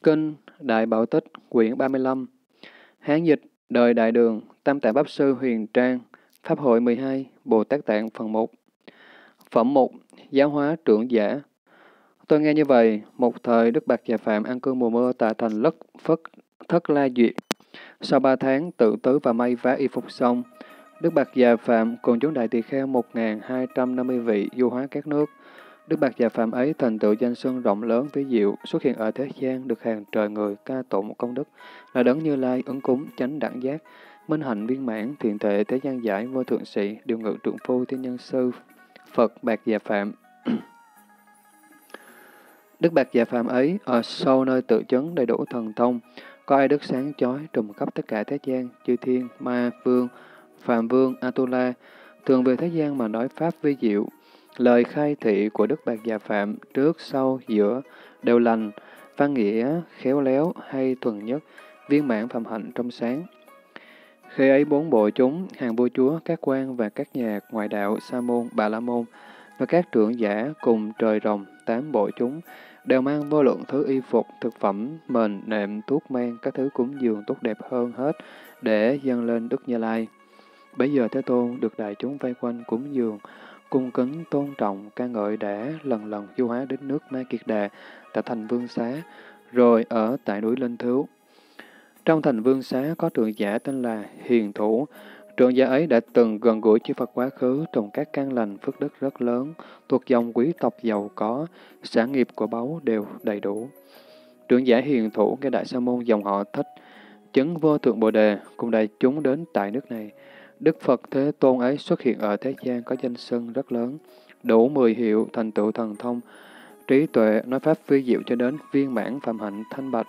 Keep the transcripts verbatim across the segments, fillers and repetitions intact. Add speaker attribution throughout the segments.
Speaker 1: Kinh Đại Bảo Tích, quyển ba mươi lăm. Hán dịch, đời Đại Đường, Tam Tạng Pháp Sư Huyền Trang, Pháp hội mười hai, Bồ Tát Tạng phần một. Phẩm một. Giáo hóa trưởng giả. Tôi nghe như vậy, một thời Đức Bạt Già Phạm an cư mùa mưa tại thành Lất Phất Thất La Duyệt. Sau ba tháng tự tứ và may vá y phục xong, Đức Bạt Già Phạm cùng chúng đại tỳ kheo một nghìn hai trăm năm mươi vị du hóa các nước. Đức Bạt Già Phạm ấy thành tựu danh xưng rộng lớn ví diệu, xuất hiện ở thế gian, được hàng trời người ca tụng công đức, là đấng Như Lai, ứng cúng, chánh đẳng giác, minh hạnh viên mãn, thiện tuệ, thế gian giải, vô thượng sĩ, điều ngự trượng phu, thiên nhân sư, Phật Bạt Già Phạm. Đức Bạt Già Phạm ấy, ở sâu nơi tự chứng đầy đủ thần thông, có ai đức sáng chói, trùm khắp tất cả thế gian, chư thiên, ma, vương, phạm vương, Atula, thường về thế gian mà nói pháp vi diệu. Lời khai thị của Đức Bạt Già Phạm trước, sau, giữa đều lành, văn nghĩa, khéo léo hay thuần nhất, viên mãn phạm hạnh trong sáng. Khi ấy bốn bộ chúng, hàng vua chúa, các quan và các nhà ngoại đạo, sa môn, bà la môn và các trưởng giả cùng trời rồng, tám bộ chúng, đều mang vô lượng thứ y phục, thực phẩm, mền, nệm, thuốc men, các thứ cúng dường tốt đẹp hơn hết để dâng lên Đức Như Lai. Bấy giờ Thế Tôn được đại chúng vây quanh cúng dường, cung kính tôn trọng ca ngợi đã lần lần du hóa đến nước Ma Kiệt Đà tại thành Vương Xá, rồi ở tại núi Linh Thứu. Trong thành Vương Xá có trưởng giả tên là Hiền Thủ. Trưởng giả ấy đã từng gần gũi chư Phật quá khứ, trồng các căn lành phước đức rất lớn, thuộc dòng quý tộc giàu có, sản nghiệp của báu đều đầy đủ. Trưởng giả Hiền Thủ nghe Đại Sa Môn dòng họ Thích chứng vô thượng Bồ Đề, cùng đại chúng đến tại nước này. Đức Phật Thế Tôn ấy xuất hiện ở thế gian có danh xưng rất lớn, đủ mười hiệu, thành tựu thần thông, trí tuệ, nói pháp vi diệu cho đến viên mãn phạm hạnh thanh bạch.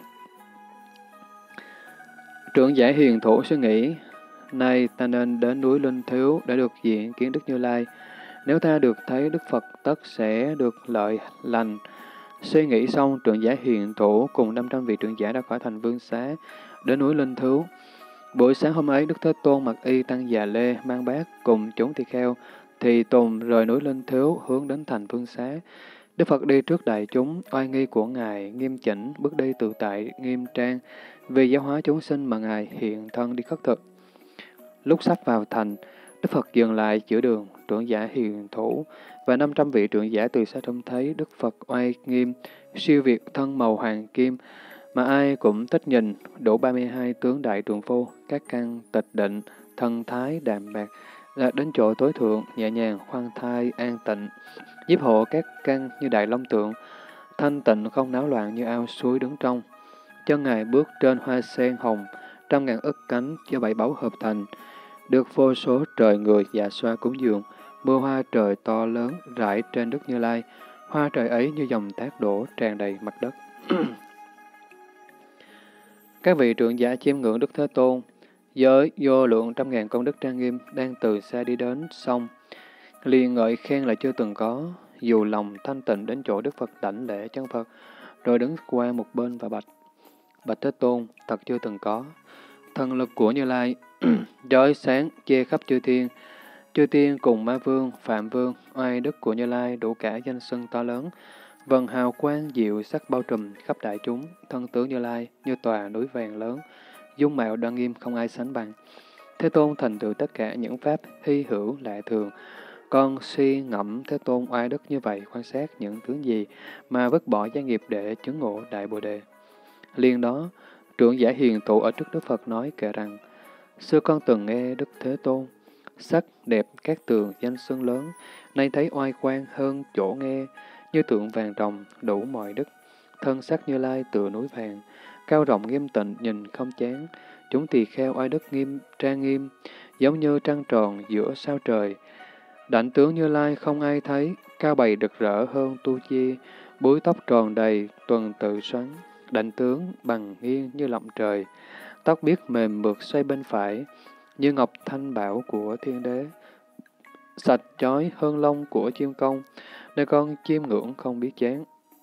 Speaker 1: Trưởng giả Hiền Thủ suy nghĩ, nay ta nên đến núi Linh Thiếu để được diện kiến Đức Như Lai. Nếu ta được thấy Đức Phật tất sẽ được lợi lành. Suy nghĩ xong, trưởng giả Hiền Thủ cùng năm trăm vị trưởng giả đã khỏi thành Vương Xá, đến núi Linh Thiếu. Buổi sáng hôm ấy, Đức Thế Tôn mặc y tăng già lê, mang bát cùng chúng tỳ kheo, thì tùng rời núi Linh Thiếu hướng đến thành Vương Xá. Đức Phật đi trước đại chúng, oai nghi của Ngài nghiêm chỉnh, bước đi tự tại, nghiêm trang, vì giáo hóa chúng sinh mà Ngài hiện thân đi khất thực. Lúc sắp vào thành, Đức Phật dừng lại giữa đường, trưởng giả Hiền Thủ và năm trăm vị trưởng giả từ xa trông thấy Đức Phật oai nghiêm, siêu việt thân màu hoàng kim, mà ai cũng thích nhìn, đủ ba mươi hai tướng đại trượng phu, các căn tịch định, thân thái đạm bạc, đạt đến chỗ tối thượng, nhẹ nhàng, khoan thai, an tịnh, nhiếp hộ các căn như đại long tượng, thanh tịnh không náo loạn như ao suối đứng trong. Chân Ngài bước trên hoa sen hồng, trăm ngàn ức cánh cho bảy báu hợp thành, được vô số trời người dạ xoa cúng dường, mưa hoa trời to lớn rải trên Đức Như Lai, hoa trời ấy như dòng thác đổ tràn đầy mặt đất. Các vị trưởng giả chiêm ngưỡng Đức Thế Tôn, với vô lượng trăm ngàn công đức trang nghiêm đang từ xa đi đến xong, liền ngợi khen là chưa từng có, dù lòng thanh tịnh đến chỗ Đức Phật đảnh lễ chân Phật, rồi đứng qua một bên và bạch: Bạch Thế Tôn, thật chưa từng có. Thần lực của Như Lai chói sáng che khắp chư thiên, chư thiên cùng ma vương, phạm vương, oai đức của Như Lai đủ cả danh xưng to lớn, vần hào quang diệu sắc bao trùm khắp đại chúng, thân tướng Như Lai như tòa núi vàng lớn, dung mạo đoan nghiêm không ai sánh bằng. Thế Tôn thành tựu tất cả những pháp hy hữu lạ thường. Con suy ngẫm Thế Tôn oai đức như vậy, quan sát những tướng gì mà vứt bỏ gia nghiệp để chứng ngộ đại Bồ Đề. Liền đó, trưởng giả Hiền Thủ ở trước Đức Phật nói kể rằng: Xưa con từng nghe Đức Thế Tôn sắc đẹp các tường danh xưng lớn, nay thấy oai quang hơn chỗ nghe, như tượng vàng ròng đủ mọi đức, thân sắc Như Lai tựa núi vàng, cao rộng nghiêm tịnh nhìn không chán, chúng tỳ kheo oai đức nghiêm trang nghiêm, giống như trăng tròn giữa sao trời. Đảnh tướng Như Lai không ai thấy, cao bày rực rỡ hơn tu chi, búi tóc tròn đầy tuần tự xoắn, đảnh tướng bằng nghiêng như lọng trời, tóc biếc mềm mượt xoay bên phải, như ngọc thanh bảo của thiên đế, sạch chói hơn lông của chim công, nơi con chiêm ngưỡng không biết chán.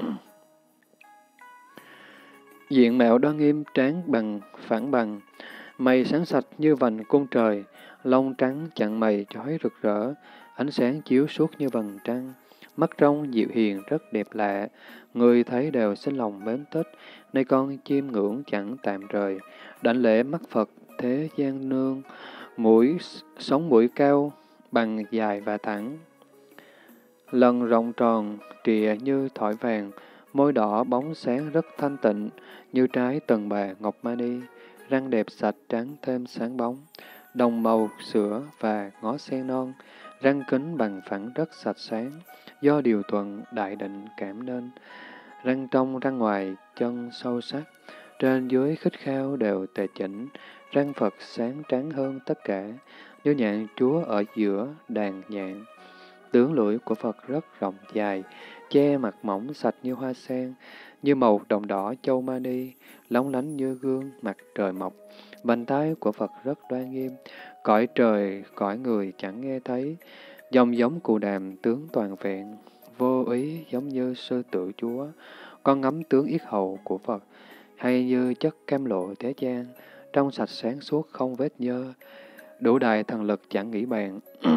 Speaker 1: Diện mạo đoan nghiêm trán bằng phẳng bằng, mày sáng sạch như vành cung trời, lông trắng chặn mày chói rực rỡ, ánh sáng chiếu suốt như vầng trăng, mắt trong dịu hiền rất đẹp lạ, người thấy đều sinh lòng mến thích, nay con chiêm ngưỡng chẳng tạm rời, đảnh lễ mắt Phật thế gian nương, mũi sống mũi cao, bằng dài và thẳng. Lần rộng tròn, trịa như thỏi vàng, môi đỏ bóng sáng rất thanh tịnh, như trái tần bà ngọc mani, răng đẹp sạch trắng thêm sáng bóng, đồng màu sữa và ngó sen non, răng kính bằng phẳng rất sạch sáng, do điều thuận đại định cảm nên, răng trong răng ngoài chân sâu sắc, trên dưới khít khao đều tề chỉnh, răng Phật sáng trắng hơn tất cả, như nhạn chúa ở giữa đàn nhạn. Tướng lưỡi của Phật rất rộng dài, che mặt mỏng sạch như hoa sen, như màu đồng đỏ châu mani, lóng lánh như gương mặt trời mọc. Vành tay của Phật rất đoan nghiêm, cõi trời, cõi người chẳng nghe thấy. Dòng giống cù đàm tướng toàn vẹn, vô ý giống như sư tử chúa. Con ngắm tướng yết hầu của Phật, hay như chất cam lộ thế gian, trong sạch sáng suốt không vết nhơ. Đủ đại thần lực chẳng nghĩ bàn.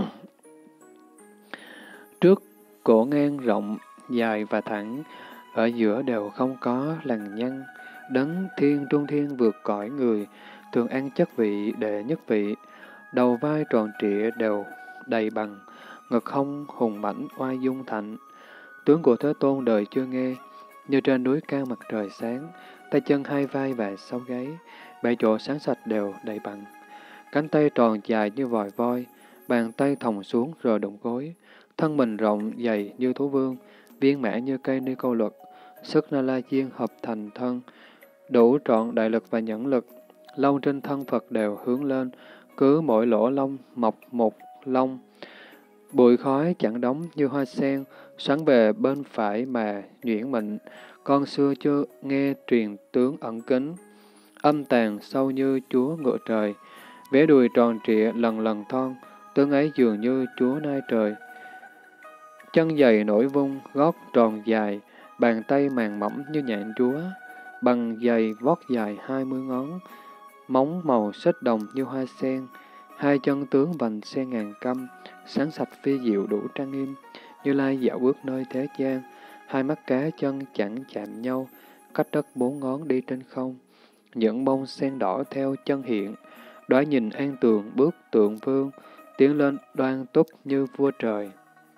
Speaker 1: Trước cổ ngang rộng, dài và thẳng, ở giữa đều không có lằn nhăn. Đấng thiên trung thiên vượt cõi người, thường ăn chất vị đệ nhất vị. Đầu vai tròn trịa đều đầy bằng, ngực không hùng mãnh oai dung thạnh. Tướng của Thế Tôn đời chưa nghe, như trên núi cao mặt trời sáng, tay chân hai vai và sau gáy, bảy chỗ sáng sạch đều đầy bằng. Cánh tay tròn dài như vòi voi, bàn tay thòng xuống rồi đụng gối, thân mình rộng dày như thú vương, viên mã như cây ni câu luật, sức na la diên hợp thành thân, đủ trọn đại lực và nhẫn lực. Lông trên thân Phật đều hướng lên, cứ mỗi lỗ lông mọc một lông. Bụi khói chẳng đóng như hoa sen, xoắn về bên phải mà nhuyễn mịn. Con xưa chưa nghe truyền tướng ẩn kính, âm tàn sâu như chúa ngựa trời. Vế đùi tròn trịa lần lần thon, tướng ấy dường như chúa nai trời. Chân dày nổi vung, gót tròn dài, bàn tay màng mỏng như nhạn chúa, bằng giày vót dài hai mươi ngón, móng màu xích đồng như hoa sen, hai chân tướng vành sen ngàn căm, sáng sạch phi diệu đủ trang nghiêm, Như Lai dạo bước nơi thế gian, hai mắt cá chân chẳng chạm nhau, cách đất bốn ngón đi trên không, những bông sen đỏ theo chân hiện, đóa nhìn an tường bước tượng vương, tiến lên đoan túc như vua trời.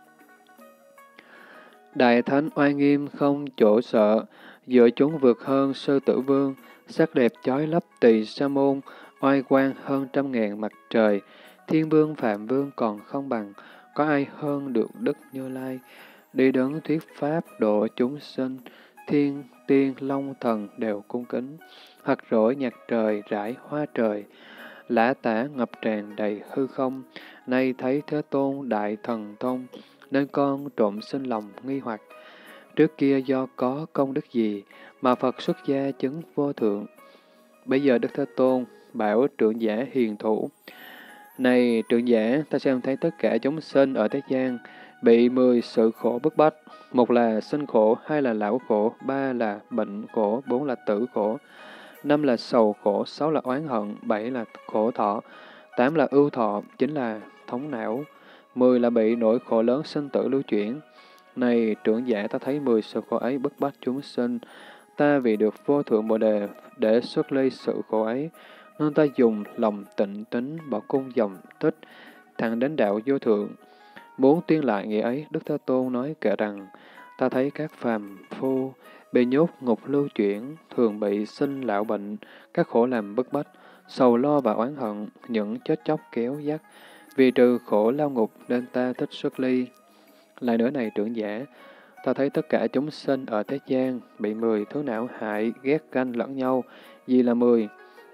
Speaker 1: Đại thánh oai nghiêm không chỗ sợ, giữa chúng vượt hơn sư tử vương, sắc đẹp chói lấp tỳ sa môn, oai quang hơn trăm ngàn mặt trời, thiên vương phạm vương còn không bằng, có ai hơn được Đức Như Lai, đi đấng thuyết pháp độ chúng sinh, thiên tiên long thần đều cung kính, hoặc rỗi nhạc trời rải hoa trời, lã tả ngập tràn đầy hư không, nay thấy Thế Tôn đại thần thông, nên con trộm sinh lòng nghi hoặc. Trước kia do có công đức gì mà Phật xuất gia chứng vô thượng. Bây giờ Đức Thế Tôn bảo trưởng giả hiền thủ: Này trưởng giả, ta xem thấy tất cả chúng sinh ở thế gian bị mười sự khổ bức bách. Một là sinh khổ, hai là lão khổ, ba là bệnh khổ, bốn là tử khổ, năm là sầu khổ, sáu là oán hận, bảy là khổ thọ, tám là ưu thọ, chín là thống não, mười là bị nỗi khổ lớn sinh tử lưu chuyển. Này trưởng giả, ta thấy mười sự khổ ấy bức bách chúng sinh, ta vì được vô thượng bồ đề để xuất ly sự khổ ấy, nên ta dùng lòng tịnh tín bỏ cung dòng tích, thẳng đến đạo vô thượng. Muốn tuyên lại nghĩa ấy, Đức Thế Tôn nói kể rằng, ta thấy các phàm phu bị nhốt ngục lưu chuyển, thường bị sinh lão bệnh, các khổ làm bức bách, sầu lo và oán hận, những chết chóc kéo dắt. Vì trừ khổ lao ngục nên ta thích xuất ly. Lại nữa này trưởng giả, ta thấy tất cả chúng sinh ở thế gian bị mười thứ não hại, ghét ganh lẫn nhau. Vì là mười?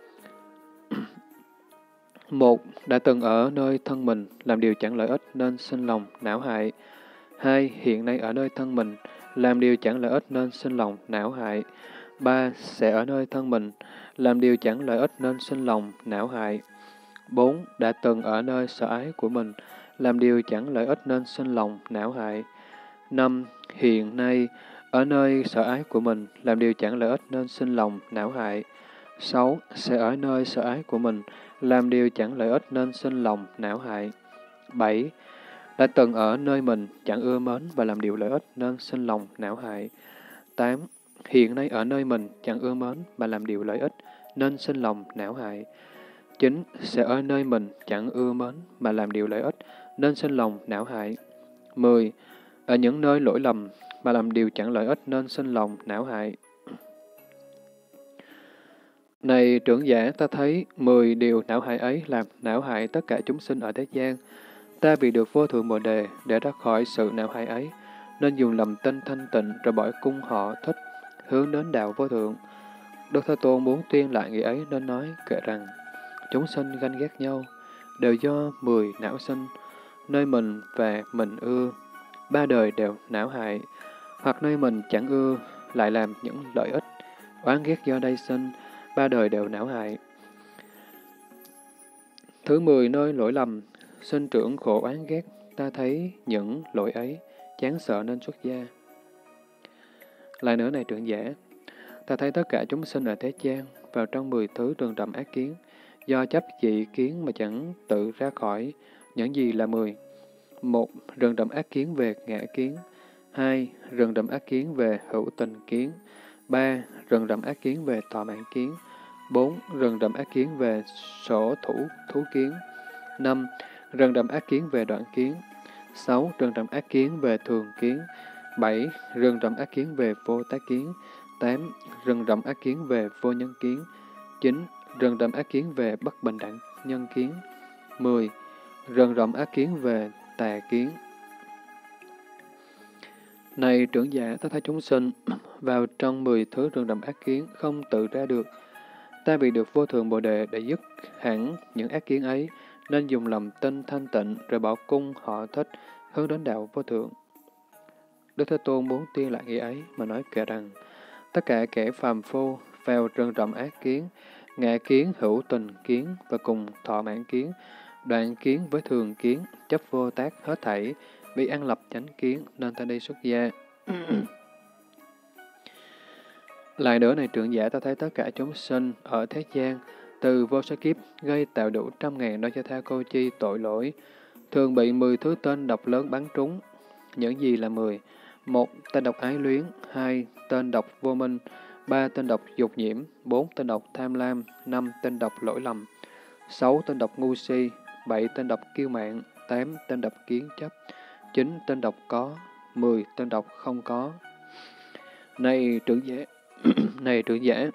Speaker 1: Một, đã từng ở nơi thân mình, làm điều chẳng lợi ích nên sinh lòng não hại. Hai, hiện nay ở nơi thân mình, làm điều chẳng lợi ích nên sinh lòng não hại. Ba, sẽ ở nơi thân mình, làm điều chẳng lợi ích nên sinh lòng não hại. Bốn, đã từng ở nơi sở ái của mình, làm điều chẳng lợi ích nên sinh lòng não hại. Năm, hiện nay ở nơi sở ái của mình, làm điều chẳng lợi ích nên sinh lòng não hại. Sáu, sẽ ở nơi sở ái của mình, làm điều chẳng lợi ích nên sinh lòng não hại. Bảy, đã từng ở nơi mình chẳng ưa mến và làm điều lợi ích nên sinh lòng não hại. tám. Hiện nay ở nơi mình chẳng ưa mến và làm điều lợi ích nên sinh lòng não hại. chín. Sẽ ở nơi mình chẳng ưa mến mà làm điều lợi ích nên sinh lòng não hại. mười. Ở những nơi lỗi lầm mà làm điều chẳng lợi ích nên sinh lòng não hại. Này trưởng giả, ta thấy mười điều não hại ấy làm não hại tất cả chúng sinh ở thế gian. Ta vì được vô thượng Bồ Đề để ra khỏi sự não hại ấy, nên dùng lầm tên thanh tịnh rồi bỏ cung họ thích, hướng đến đạo vô thượng. Đức Thế Tôn muốn tuyên lại nghĩa ấy nên nói kệ rằng, chúng sinh ganh ghét nhau, đều do mười não sinh, nơi mình và mình ưa, ba đời đều não hại, hoặc nơi mình chẳng ưa, lại làm những lợi ích, oán ghét do đây sinh, ba đời đều não hại. Thứ mười, nơi lỗi lầm, sinh trưởng khổ oán ghét, ta thấy những lỗi ấy, chán sợ nên xuất gia. Lại nữa này trưởng giả, ta thấy tất cả chúng sinh ở thế gian, vào trong mười thứ rừng rậm ác kiến, do chấp dị kiến mà chẳng tự ra khỏi những gì là mười. Một, rừng rậm ác kiến về ngã kiến. Hai, rừng rậm ác kiến về hữu tình kiến. Ba, rừng rậm ác kiến về thọ mạng kiến. Bốn, rừng rậm ác kiến về sổ thủ thú kiến. Năm, rừng rậm ác kiến về đoạn kiến. Sáu, rừng rậm ác kiến về thường kiến. Bảy, rừng rậm ác kiến về vô tác kiến. Tám, rừng rậm ác kiến về vô nhân kiến. Chín, rừng rậm ác kiến về bất bình đẳng nhân kiến. Mười, rừng rậm ác kiến về tà kiến. Này trưởng giả, ta thấy chúng sinh vào trong mười thứ rừng rậm ác kiến không tự ra được. Ta vì được vô thượng Bồ Đề để dứt hẳn những ác kiến ấy, nên dùng lòng tinh thanh tịnh rồi bỏ cung họ thích, hướng đến đạo vô thượng. Đức Thế Tôn muốn tuyên lại nghĩa ấy mà nói kệ rằng, tất cả kẻ phàm phu vào rừng rậm ác kiến, ngã kiến, hữu tình kiến và cùng thọ mạng kiến, đoạn kiến với thường kiến, chấp vô tác hết thảy, vì ăn lập chánh kiến nên ta đi xuất gia. Lại nữa này trưởng giả, ta thấy tất cả chúng sinh ở thế gian, từ vô số kiếp gây tạo đủ trăm ngàn đôi cho tha cô chi tội lỗi, thường bị mười thứ tên độc lớn bắn trúng. Những gì là mười? Một, tên độc ái luyến. Hai, tên độc vô minh. Ba, tên độc dục nhiễm. Bốn, tên độc tham lam. Năm, tên độc lỗi lầm. Sáu, tên độc ngu si. Bảy, tên độc kiêu mạn. Tám, tên độc kiến chấp. Chín, tên độc có. Mười, tên độc không có. Này trưởng giả, này trưởng giả,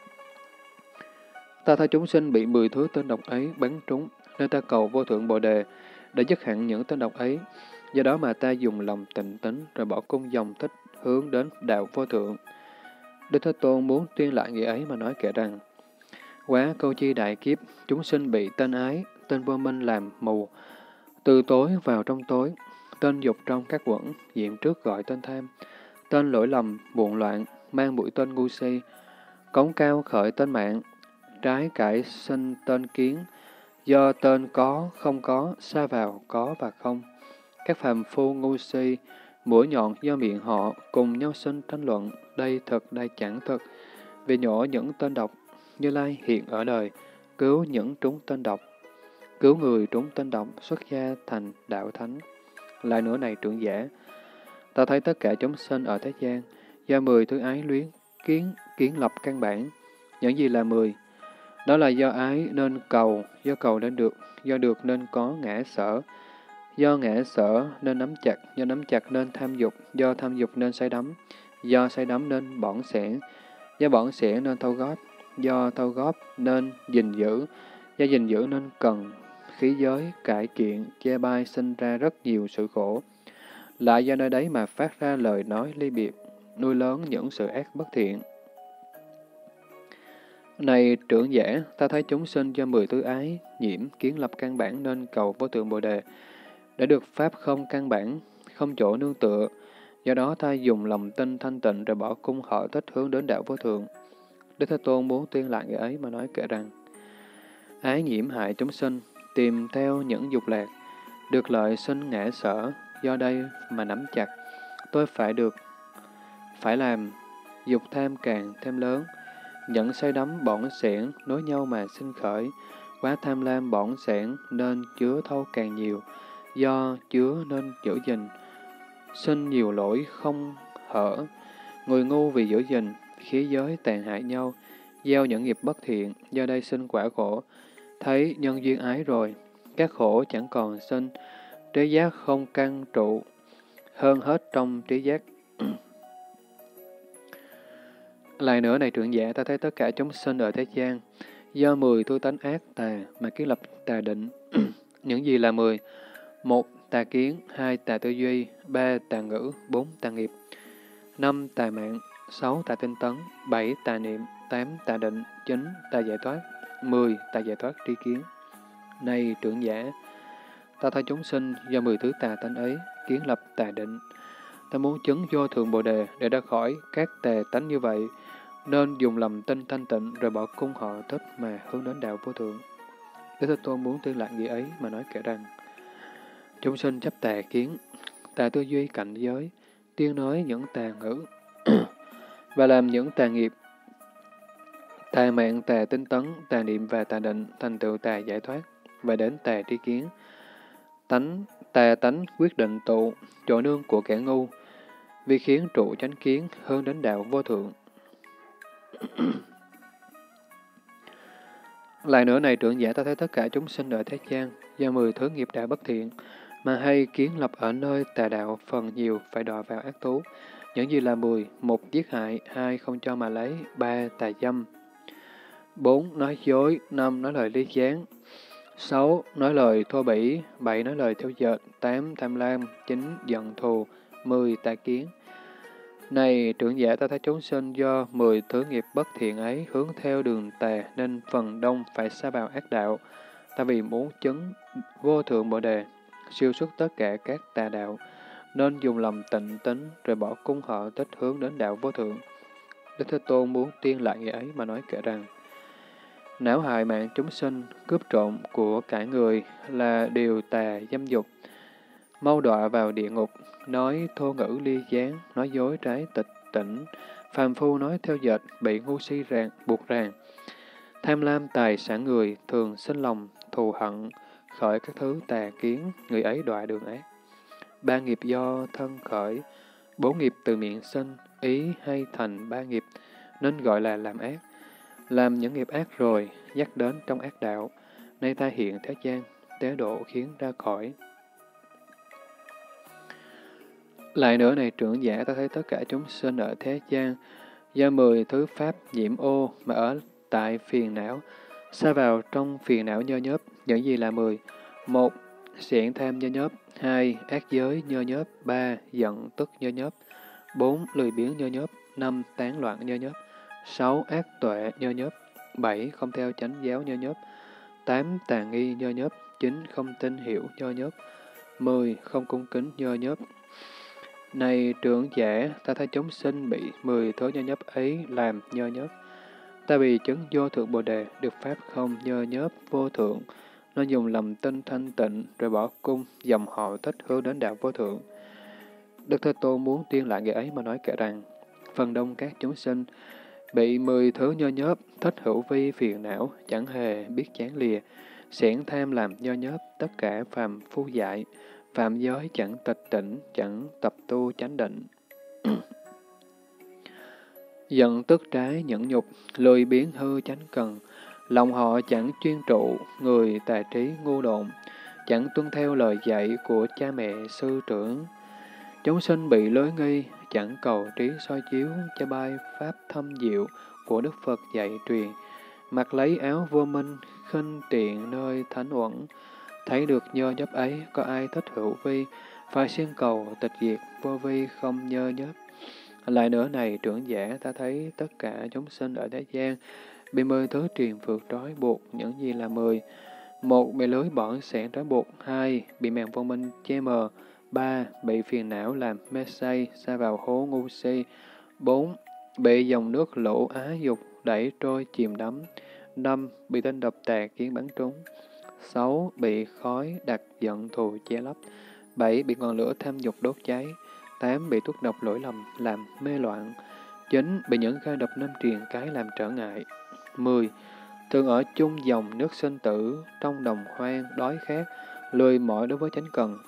Speaker 1: ta thấy chúng sinh bị mười thứ tên độc ấy bắn trúng, nên ta cầu vô thượng Bồ Đề để dứt hẳn những tên độc ấy. Do đó mà ta dùng lòng tịnh tính rồi bỏ cung dòng thích hướng đến đạo vô thượng. Đức Thế Tôn muốn tuyên lại nghĩa ấy mà nói kệ rằng, quá câu chi đại kiếp, chúng sinh bị tên ái, tên vô minh làm mù, từ tối vào trong tối, tên dục trong các quẩn, diện trước gọi tên tham, tên lỗi lầm, buồn loạn, mang mũi tên ngu si, cống cao khởi tên mạng, trái cải sinh tên kiến, do tên có, không có, xa vào, có và không. Các phàm phu ngu si, mũi nhọn do miệng họ, cùng nhau sinh tranh luận, đây thật, đây chẳng thật. Vì nhỏ những tên độc, Như Lai hiện ở đời, cứu những trúng tên độc, cứu người trúng tên độc, xuất gia thành đạo thánh. Lại nữa này trưởng giả, ta thấy tất cả chúng sinh ở thế gian, do mười thứ ái luyến, kiến, kiến lập căn bản. Những gì là mười? Đó là do ái nên cầu, do cầu nên được, do được nên có ngã sở, do ngã sở nên nắm chặt, do nắm chặt nên tham dục, do tham dục nên say đắm, do say đắm nên bỏng sẻn, do bỏng sẻn nên thâu góp, do thâu góp nên gìn giữ, do gìn giữ nên cần, khí giới, cải kiện, che bai sinh ra rất nhiều sự khổ. Lại do nơi đấy mà phát ra lời nói ly biệt, nuôi lớn những sự ác bất thiện. Này trưởng giả, ta thấy chúng sinh do mười thứ ái, nhiễm, kiến lập căn bản nên cầu vô thượng Bồ Đề, để được pháp không căn bản, không chỗ nương tựa. Do đó ta dùng lòng tinh thanh tịnh rồi bỏ cung họ thích hướng đến đạo vô thượng. Đức Thế Tôn muốn tuyên lại người ấy mà nói kể rằng, ái nhiễm hại chúng sinh, tìm theo những dục lạc, được lợi sinh ngã sở, do đây mà nắm chặt, tôi phải được, phải làm, dục tham càng thêm lớn, nhận say đắm bỏng sẻn nối nhau mà sinh khởi, quá tham lam bỏng sẻn nên chứa thâu càng nhiều, do chứa nên giữ gìn, sinh nhiều lỗi không hở. Người ngu vì giữ gìn, khí giới tàn hại nhau, gieo những nghiệp bất thiện, do đây sinh quả khổ. Thấy nhân duyên ái rồi, các khổ chẳng còn sinh, trí giác không căn trụ, hơn hết trong trí giác. Lại nữa này trưởng giả, ta thấy tất cả chúng sinh ở thế gian, do mười thứ tánh ác tà mà kiến lập tà định. Những gì là mười? Một, tà kiến; hai, tà tư duy; ba, tà ngữ; bốn, tà nghiệp; năm, tà mạng; sáu, tà tinh tấn; bảy, tà niệm; tám, tà định; chín, tà giải thoát; mười, tà giải thoát tri kiến. Này trưởng giả, ta thấy chúng sinh do mười thứ tà tánh ấy kiến lập tà định. Ta muốn chứng vô thượng bồ đề để ra khỏi các tà tánh như vậy, nên dùng lầm tinh thanh tịnh rồi bỏ cung họ thích mà hướng đến đạo vô thượng. Đức Thế Tôn muốn tuyên lại nghĩa ấy mà nói kể rằng: chúng sinh chấp tà kiến, tà tư duy cảnh giới, tiếng nói những tà ngữ và làm những tà nghiệp, tà mạng, tà tinh tấn, tà niệm và tà định, thành tựu tà giải thoát và đến tà tri kiến. Tánh, tà tánh quyết định tụ, chỗ nương của kẻ ngu, vì khiến trụ chánh kiến hướng đến đạo vô thượng. Lại nữa này trưởng giả, ta thấy tất cả chúng sinh ở thế gian do mười thứ nghiệp đạo bất thiện mà hay kiến lập ở nơi tà đạo, phần nhiều phải đọa vào ác thú. Những gì là mười? Một, giết hại; hai, không cho mà lấy; ba, tà dâm; bốn, nói dối; năm, nói lời ly gián; sáu, nói lời thô bỉ; bảy, nói lời theo dệt; tám, tham lam; chín, giận thù; mười, tà kiến. Này trưởng giả, ta thấy chúng sinh do mười thứ nghiệp bất thiện ấy hướng theo đường tà nên phần đông phải sa vào ác đạo. Ta vì muốn chứng vô thượng bồ đề, siêu xuất tất cả các tà đạo, nên dùng lầm tịnh tính rồi bỏ cung họ tích hướng đến đạo vô thượng. Đức Thế Tôn muốn tiên lại nghĩa ấy mà nói kể rằng: não hại mạng chúng sinh, cướp trộm của cả người là điều tà dâm dục, mau đọa vào địa ngục, nói thô ngữ ly gián, nói dối trái tịch tỉnh, phàm phu nói theo dệt, bị ngu si ràng, buộc ràng. Tham lam tài sản người, thường sinh lòng, thù hận, khởi các thứ tà kiến, người ấy đọa đường ác. Ba nghiệp do thân khởi, bốn nghiệp từ miệng sinh, ý hay thành ba nghiệp, nên gọi là làm ác. Làm những nghiệp ác rồi, dắt đến trong ác đạo, nay ta hiện thế gian, tế độ khiến ra khỏi. Lại nữa này trưởng giả, ta thấy tất cả chúng sinh ở thế gian, do mười thứ pháp nhiễm ô mà ở tại phiền não, sa vào trong phiền não nhơ nhớp. Những gì là mười? Một, xiển tham nhơ nhớp; hai, ác giới nhơ nhớp; ba, giận tức nhơ nhớp; bốn, lười biếng nhơ nhớp; năm, tán loạn nhơ nhớp; sáu, ác tuệ nhơ nhớp; bảy, không theo chánh giáo nhơ nhớp; tám, tà nghi nhơ nhớp; chín, không tin hiểu nhơ nhớp; mười, không cung kính nhơ nhớp. Này trưởng giả, ta thấy chúng sinh bị mười thứ nhơ nhớp ấy làm nhơ nhớp. Ta vì chứng vô thượng bồ đề, được pháp không nhơ nhớp vô thượng, nên dùng lầm tinh thanh tịnh, rồi bỏ cung, dòng họ thích hướng đến đạo vô thượng. Đức Thế Tôn muốn tuyên lại nghĩa ấy mà nói kể rằng: phần đông các chúng sinh bị mười thứ nhơ nhớp, thích hữu vi phiền não, chẳng hề biết chán lìa, xiển tham làm nhơ nhớp, tất cả phàm phu dại, phạm giới chẳng tịch tỉnh, chẳng tập tu chánh định. Giận tức trái nhẫn nhục, lười biếng hư chánh cần, lòng họ chẳng chuyên trụ, người tà trí ngu độn, chẳng tuân theo lời dạy của cha mẹ sư trưởng. Chúng sinh bị lối nghi, chẳng cầu trí soi chiếu cho bài pháp thâm diệu của Đức Phật dạy truyền, mặc lấy áo vô minh, khinh tiện nơi thánh uẩn. Thấy được nhơ nhớp ấy, có ai thích hữu vi, phải siêng cầu tịch diệt, vô vi không nhơ nhớp. Lại nữa này trưởng giả, ta thấy tất cả chúng sinh ở thế gian bị mười thứ triền phược trói buộc. Những gì là mười? Một, bị lưới bỏng xẻng trói buộc; hai, bị màn vô minh che mờ; ba, bị phiền não làm mê say, sa vào hố ngu si; bốn, bị dòng nước lũ ái dục đẩy trôi chìm đắm; năm, bị tên độc tà kiến bắn trúng; sáu, bị khói đặc giận thù che lấp; bảy, bị ngọn lửa tham dục đốt cháy; tám, bị thuốc độc lỗi lầm làm mê loạn; chín, bị những gai độc năm triền cái làm trở ngại; mười, thường ở chung dòng nước sinh tử, trong đồng hoang đói khát, lười mỏi đối với chánh cần.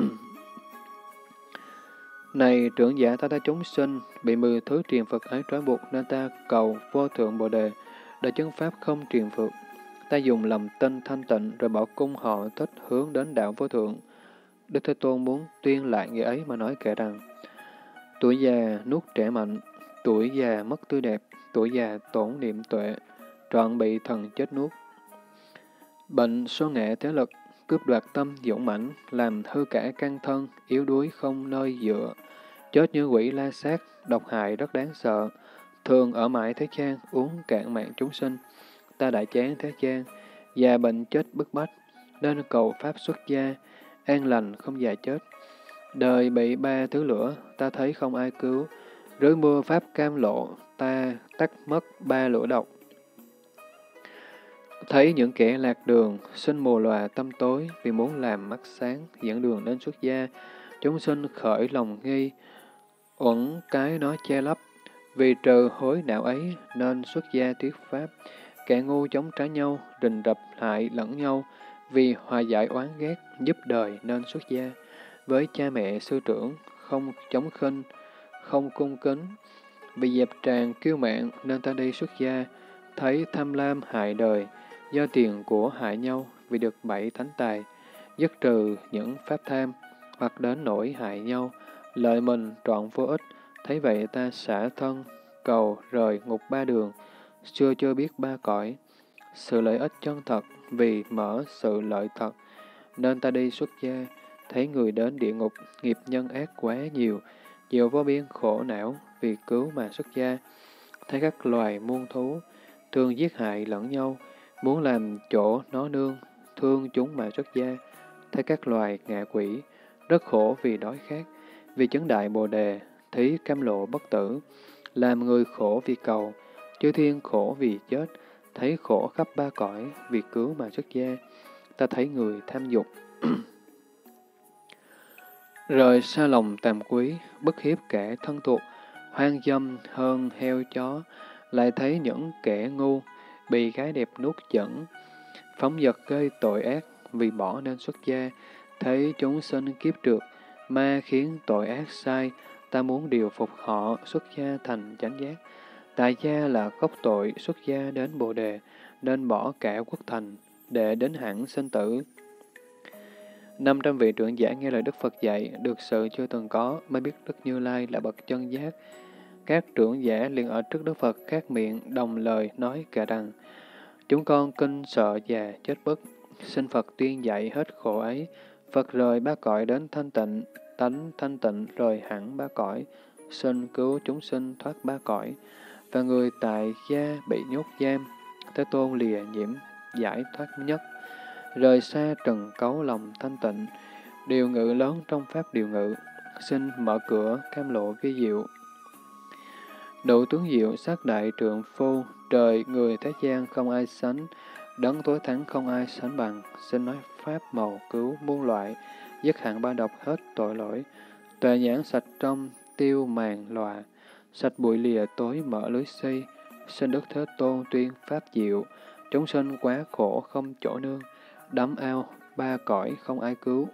Speaker 1: Này trưởng giả, ta ta chúng sinh, bị mười thứ triền Phật ấy trói buộc, nên ta cầu vô thượng Bồ Đề, để chứng pháp không triền phược. Ta dùng lầm tinh thanh tịnh, rồi bỏ cung họ thích hướng đến đạo vô thượng. Đức Thế Tôn muốn tuyên lại nghĩa ấy mà nói kể rằng, tuổi già nuốt trẻ mạnh, tuổi già mất tươi đẹp, tuổi già tổn niệm tuệ, trọn bị thần chết nuốt. Bệnh số nghệ thế lực, cướp đoạt tâm dũng mãnh, làm hư cả căn thân, yếu đuối không nơi dựa. Chết như quỷ la sát, độc hại rất đáng sợ. Thường ở mãi thế gian, uống cạn mạng chúng sinh. Ta đã chán thế gian, già bệnh chết bức bách, nên cầu pháp xuất gia, an lành không già chết. Đời bị ba thứ lửa, ta thấy không ai cứu. Rưới mưa pháp cam lộ, ta tắt mất ba lửa độc. Thấy những kẻ lạc đường, sinh mù lòa tâm tối, vì muốn làm mắt sáng, dẫn đường đến xuất gia. Chúng sinh khởi lòng nghi, uẩn cái nó che lấp. Vì trừ hối đạo ấy, nên xuất gia thuyết pháp. Kẻ ngu chống trái nhau, rình rập hại lẫn nhau. Vì hòa giải oán ghét, giúp đời nên xuất gia. Với cha mẹ sư trưởng, không chống khinh, không cung kính. Vì dẹp tràn kiêu mạn, nên ta đi xuất gia. Thấy tham lam hại đời, do tiền của hại nhau, vì được bảy thánh tài. Dứt trừ những pháp tham, hoặc đến nỗi hại nhau, lợi mình trọn vô ích. Thấy vậy ta xả thân, cầu rời ngục ba đường, chưa chưa biết ba cõi. Sự lợi ích chân thật, vì mở sự lợi thật, nên ta đi xuất gia. Thấy người đến địa ngục, nghiệp nhân ác quá nhiều, nhiều vô biên khổ não, vì cứu mà xuất gia. Thấy các loài muôn thú, thường giết hại lẫn nhau, muốn làm chỗ nó nương, thương chúng mà xuất gia. Thấy các loài ngạ quỷ, rất khổ vì đói khát, vì chứng đại Bồ Đề, thí cam lộ bất tử, làm người khổ vì cầu, chư thiên khổ vì chết, thấy khổ khắp ba cõi, vì cứu mà xuất gia. Ta thấy người tham dục, rời xa lòng tàm quý, bức hiếp kẻ thân thuộc, hoang dâm hơn heo chó, lại thấy những kẻ ngu, bị gái đẹp nuốt chửng, phóng dật gây tội ác, vì bỏ nên xuất gia. Thấy chúng sinh kiếp trượt, ma khiến tội ác sai, ta muốn điều phục họ, xuất gia thành chánh giác. Tại gia là gốc tội, xuất gia đến Bồ Đề, nên bỏ cả quốc thành, để đến hẳn sinh tử. Năm trăm vị trưởng giả nghe lời Đức Phật dạy, được sự chưa từng có, mới biết Đức Như Lai là bậc chân giác. Các trưởng giả liền ở trước Đức Phật khác miệng, đồng lời nói kể rằng, chúng con kinh sợ già chết bất, xin Phật tuyên dạy hết khổ ấy. Phật rời ba cõi đến thanh tịnh, tánh thanh tịnh rời hẳn ba cõi, xin cứu chúng sinh thoát ba cõi. Và người tại gia bị nhốt giam, Thế Tôn lìa nhiễm, giải thoát nhất, rời xa trần cấu lòng thanh tịnh, điều ngự lớn trong pháp điều ngự, xin mở cửa cam lộ vi diệu. Độ tướng diệu sát đại trượng phu, trời người thế gian không ai sánh, đấng tối thắng không ai sánh bằng, xin nói pháp màu cứu muôn loại, dứt hẳn ba độc hết tội lỗi, tuệ nhãn sạch trong tiêu màn lòa, sạch bụi lìa tối mở lưới si, xin Đức Thế Tôn tuyên pháp diệu, chúng sinh quá khổ không chỗ nương, đắm ao ba cõi không ai cứu.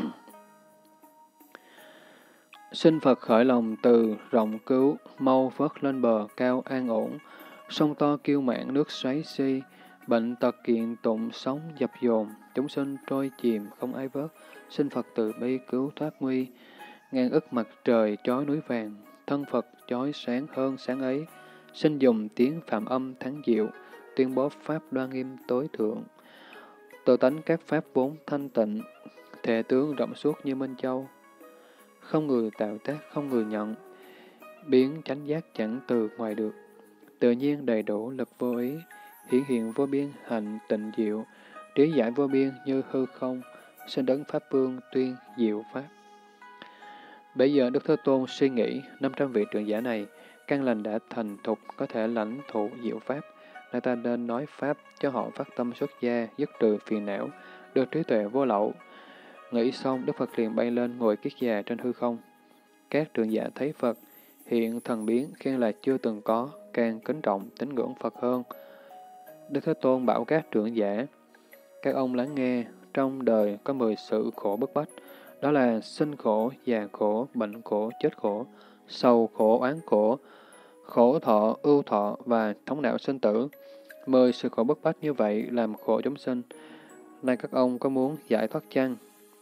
Speaker 1: Xin Phật khởi lòng từ rộng cứu, mau vớt lên bờ cao an ổn, sông to kiêu mạn nước xoáy si, bệnh tật kiện tụng sóng dập dồn, chúng sinh trôi chìm không ai vớt, xin Phật từ bi cứu thoát nguy. Ngàn ức mặt trời chói núi vàng, thân Phật chói sáng hơn sáng ấy, xin dùng tiếng phạm âm thắng diệu, tuyên bố pháp đoan nghiêm tối thượng. Tự tánh các pháp vốn thanh tịnh, thể tướng rộng suốt như Minh Châu. Không người tạo tác, không người nhận, biến chánh giác chẳng từ ngoài được. Tự nhiên đầy đủ lực vô ý, hiển hiện vô biên hạnh tịnh diệu, trí giải vô biên như hư không, xin đấng Pháp Vương tuyên diệu Pháp. Bây giờ Đức Thế Tôn suy nghĩ, năm trăm vị trưởng giả này, căn lành đã thành thục, có thể lãnh thụ diệu Pháp, nên ta nên nói Pháp cho họ phát tâm xuất gia, dứt trừ phiền não, được trí tuệ vô lậu. Nghĩ xong, Đức Phật liền bay lên ngồi kiết già trên hư không. Các trưởng giả thấy Phật hiện thần biến, khen là chưa từng có, càng kính trọng, tín ngưỡng Phật hơn. Đức Thế Tôn bảo các trưởng giả, các ông lắng nghe, trong đời có mười sự khổ bức bách, đó là sinh khổ, già khổ, bệnh khổ, chết khổ, sầu khổ, oán khổ, khổ thọ, ưu thọ và thống não sinh tử. Mười sự khổ bức bách như vậy làm khổ chúng sinh. Nay các ông có muốn giải thoát chăng?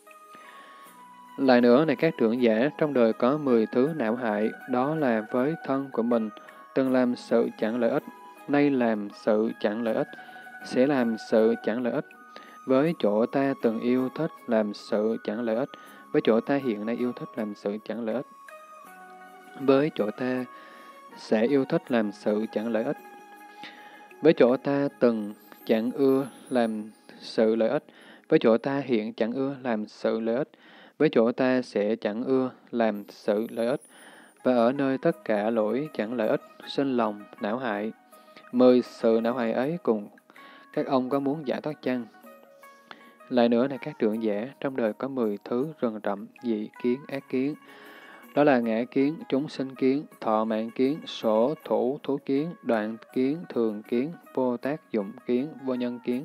Speaker 1: Lại nữa này các trưởng giả, trong đời có mười thứ não hại, đó là với thân của mình, từng làm sự chẳng lợi ích, nay làm sự chẳng lợi ích, sẽ làm sự chẳng lợi ích. Với chỗ ta từng yêu thích làm sự chẳng lợi ích, với chỗ ta hiện nay yêu thích làm sự chẳng lợi ích. Với chỗ ta sẽ yêu thích làm sự chẳng lợi ích. Với chỗ ta từng chẳng ưa làm sự lợi ích, với chỗ ta hiện chẳng ưa làm sự lợi ích, với chỗ ta sẽ chẳng ưa làm sự lợi ích, và ở nơi tất cả lỗi chẳng lợi ích, sinh lòng, não hại. Mười sự não hại ấy cùng các ông có muốn giải thoát chăng? Lại nữa này các trưởng giả, trong đời có mười thứ rừng rậm, dị kiến, ác kiến. Đó là ngã kiến, chúng sinh kiến, thọ mạng kiến, sổ thủ thú kiến, đoạn kiến, thường kiến, vô tác dụng kiến, vô nhân kiến,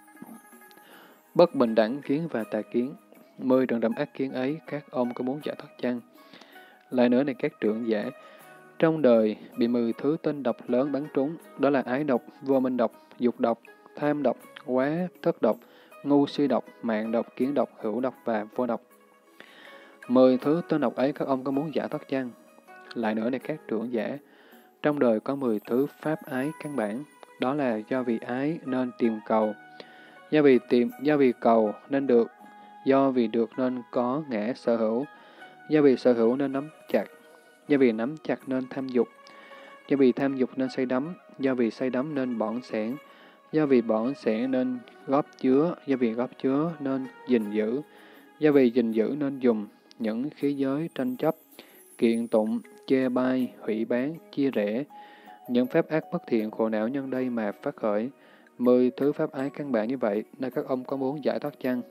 Speaker 1: bất bình đẳng kiến và tà kiến. Mười rừng rậm ác kiến ấy, các ông có muốn giải thoát chăng? Lại nữa này các trưởng giả, trong đời bị mười thứ tinh độc lớn bắn trúng, đó là ái độc, vô minh độc, dục độc, tham độc, quá, thất độc, ngu si độc, mạng độc, kiến độc, hữu độc và vô độc. Mười thứ tinh độc ấy các ông có muốn giải thoát chăng? Lại nữa này các trưởng giả, trong đời có mười thứ pháp ái căn bản, đó là do vì ái nên tìm cầu, do vì tìm, do vì cầu nên được, do vì được nên có ngã sở hữu, do vì sở hữu nên nắm chặt, do vì nắm chặt nên tham dục, do vì tham dục nên say đắm, do vì say đắm nên bỏng sẻn, do vì bỏng sẻn nên góp chứa, do vì góp chứa nên gìn giữ, do vì gìn giữ nên dùng những khí giới tranh chấp, kiện tụng, chê bai, hủy bán, chia rẽ, những pháp ác bất thiện khổ não nhân đây mà phát khởi. Mười thứ pháp ái căn bản như vậy, nên các ông có muốn giải thoát chăng?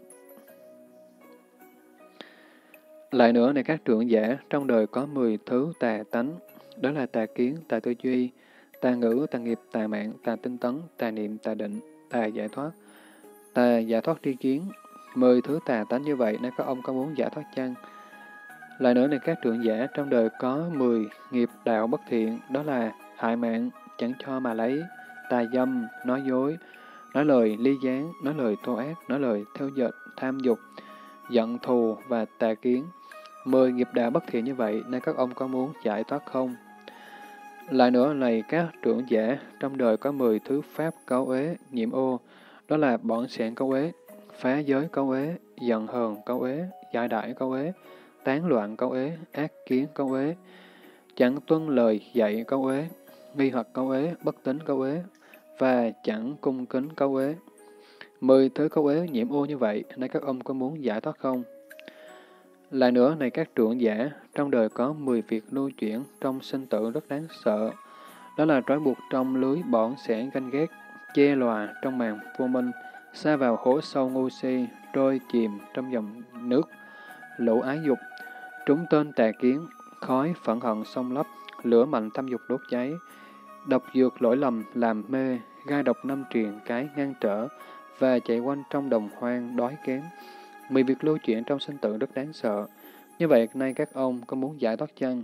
Speaker 1: Lại nữa này các trưởng giả, trong đời có mười thứ tà tánh, đó là tà kiến, tà tư duy, tà ngữ, tà nghiệp, tà mạng, tà tinh tấn, tà niệm, tà định, tà giải thoát, tà giải thoát tri kiến. Mười thứ tà tánh như vậy, nên các ông có muốn giải thoát chăng? Lại nữa này các trưởng giả, trong đời có mười nghiệp đạo bất thiện, đó là hại mạng, chẳng cho mà lấy, tà dâm, nói dối, nói lời ly gián, nói lời thô ác, nói lời theo dệt, tham dục, giận thù và tà kiến. Mười nghiệp đạo bất thiện như vậy, nên các ông có muốn giải thoát không? Lại nữa này các trưởng giả, trong đời có mười thứ pháp cấu uế, nhiễm ô, đó là bỏng sẻn cấu uế, phá giới cấu uế, giận hờn cấu uế, giải đại cấu uế, tán loạn cấu uế, ác kiến cấu uế, chẳng tuân lời dạy cấu uế, nghi hoặc cấu uế, bất tín cấu uế, và chẳng cung kính cấu uế. Mười thứ cấu uế nhiễm ô như vậy, nên các ông có muốn giải thoát không? Lại nữa này các trưởng giả, trong đời có mười việc lưu chuyển trong sinh tử rất đáng sợ, đó là trói buộc trong lưới bỏng sẻn ganh ghét, che lòa trong màn vô minh, sa vào hố sâu ngu si, trôi chìm trong dòng nước, lũ ái dục, trúng tên tà kiến, khói phẫn hận xông lấp, lửa mạnh thâm dục đốt cháy, độc dược lỗi lầm làm mê, gai độc năm triền cái ngăn trở, và chạy quanh trong đồng hoang đói kém. Mười việc lưu chuyển trong sinh tử rất đáng sợ. Như vậy, nay các ông có muốn giải thoát chăng?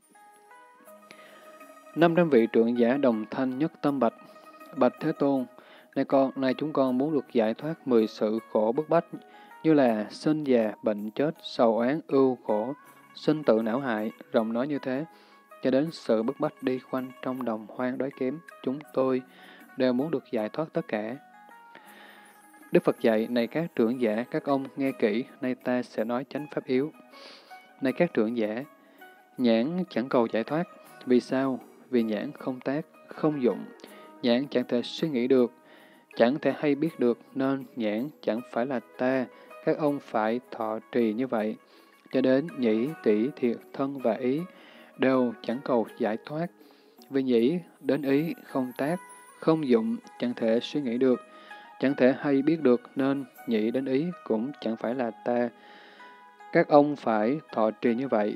Speaker 1: Năm trăm vị trưởng giả đồng thanh nhất tâm bạch. Bạch Thế Tôn, nay con, nay chúng con muốn được giải thoát mười sự khổ bức bách, như là sinh già, bệnh chết, sầu oán, ưu khổ, sinh tử não hại, rộng nói như thế, cho đến sự bức bách đi quanh trong đồng hoang đói kém, chúng tôi đều muốn được giải thoát tất cả. Đức Phật dạy, này các trưởng giả, các ông nghe kỹ, nay ta sẽ nói chánh pháp yếu. Này các trưởng giả, nhãn chẳng cầu giải thoát. Vì sao? Vì nhãn không tác, không dụng. Nhãn chẳng thể suy nghĩ được, chẳng thể hay biết được, nên nhãn chẳng phải là ta. Các ông phải thọ trì như vậy. Cho đến nhĩ, tỷ, thiệt, thân và ý đều chẳng cầu giải thoát. Vì nhĩ đến ý không tác, không dụng, chẳng thể suy nghĩ được, chẳng thể hay biết được, nên nhĩ đến ý cũng chẳng phải là ta. Các ông phải thọ trì như vậy.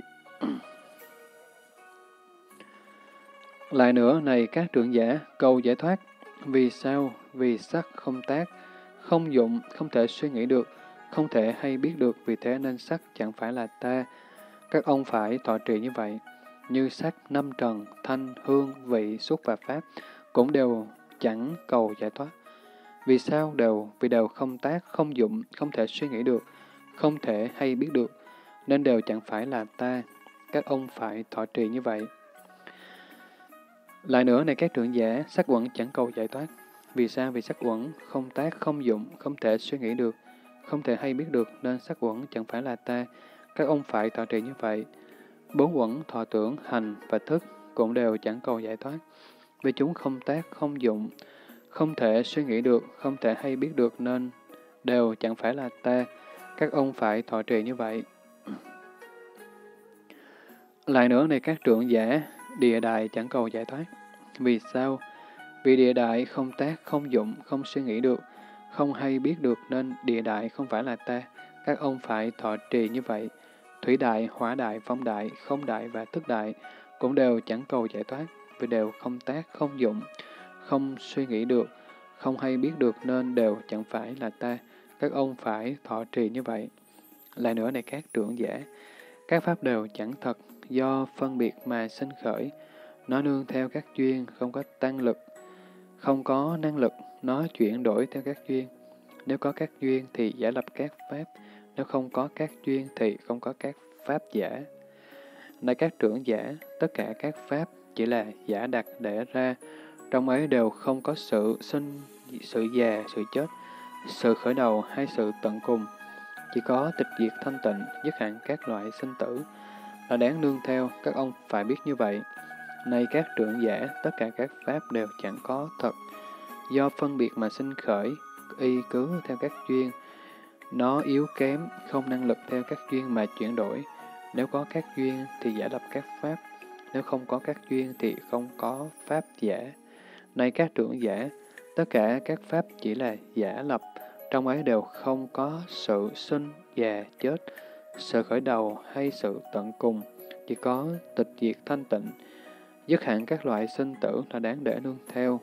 Speaker 1: Lại nữa, này các trưởng giả, cầu giải thoát. Vì sao? Vì sắc không tác, không dụng, không thể suy nghĩ được, không thể hay biết được, vì thế nên sắc chẳng phải là ta. Các ông phải thọ trì như vậy. Như sắc năm trần, thanh, hương, vị, xúc và pháp cũng đều chẳng cầu giải thoát. Vì sao? Đều vì đều không tác, không dụng, không thể suy nghĩ được, không thể hay biết được, nên đều chẳng phải là ta. Các ông phải thọ trì như vậy. Lại nữa này các trưởng giả, sắc uẩn chẳng cầu giải thoát. Vì sao? Vì sắc uẩn không tác, không dụng, không thể suy nghĩ được, không thể hay biết được, nên sắc uẩn chẳng phải là ta. Các ông phải thọ trì như vậy. Bốn uẩn thọ tưởng, hành và thức cũng đều chẳng cầu giải thoát. Vì chúng không tác, không dụng, không thể suy nghĩ được, không thể hay biết được, nên đều chẳng phải là ta. Các ông phải thọ trì như vậy. Lại nữa này các trưởng giả, địa đại chẳng cầu giải thoát. Vì sao? Vì địa đại không tác, không dụng, không suy nghĩ được, không hay biết được, nên địa đại không phải là ta. Các ông phải thọ trì như vậy. Thủy đại, hỏa đại, phong đại, không đại và thức đại cũng đều chẳng cầu giải thoát, vì đều không tác, không dụng, không suy nghĩ được, không hay biết được, nên đều chẳng phải là ta. Các ông phải thọ trì như vậy. Lại nữa này các trưởng giả, các pháp đều chẳng thật, do phân biệt mà sinh khởi. Nó nương theo các duyên, không có tăng lực, không có năng lực, nó chuyển đổi theo các duyên. Nếu có các duyên thì giả lập các pháp, nếu không có các duyên thì không có các pháp giả. Này các trưởng giả, tất cả các pháp chỉ là giả đặt để ra, trong ấy đều không có sự sinh, sự già, sự chết, sự khởi đầu hay sự tận cùng. Chỉ có tịch diệt thanh tịnh, dứt hẳn các loại sinh tử, là đáng nương theo, các ông phải biết như vậy. Này các trưởng giả, tất cả các pháp đều chẳng có thật, do phân biệt mà sinh khởi, y cứ theo các duyên. Nó yếu kém, không năng lực theo các duyên mà chuyển đổi. Nếu có các duyên thì giả lập các pháp, nếu không có các duyên thì không có pháp giả. Này các trưởng giả, tất cả các pháp chỉ là giả lập, trong ấy đều không có sự sinh, già, chết, sự khởi đầu hay sự tận cùng, chỉ có tịch diệt thanh tịnh, dứt hẳn các loại sinh tử là đáng để nương theo.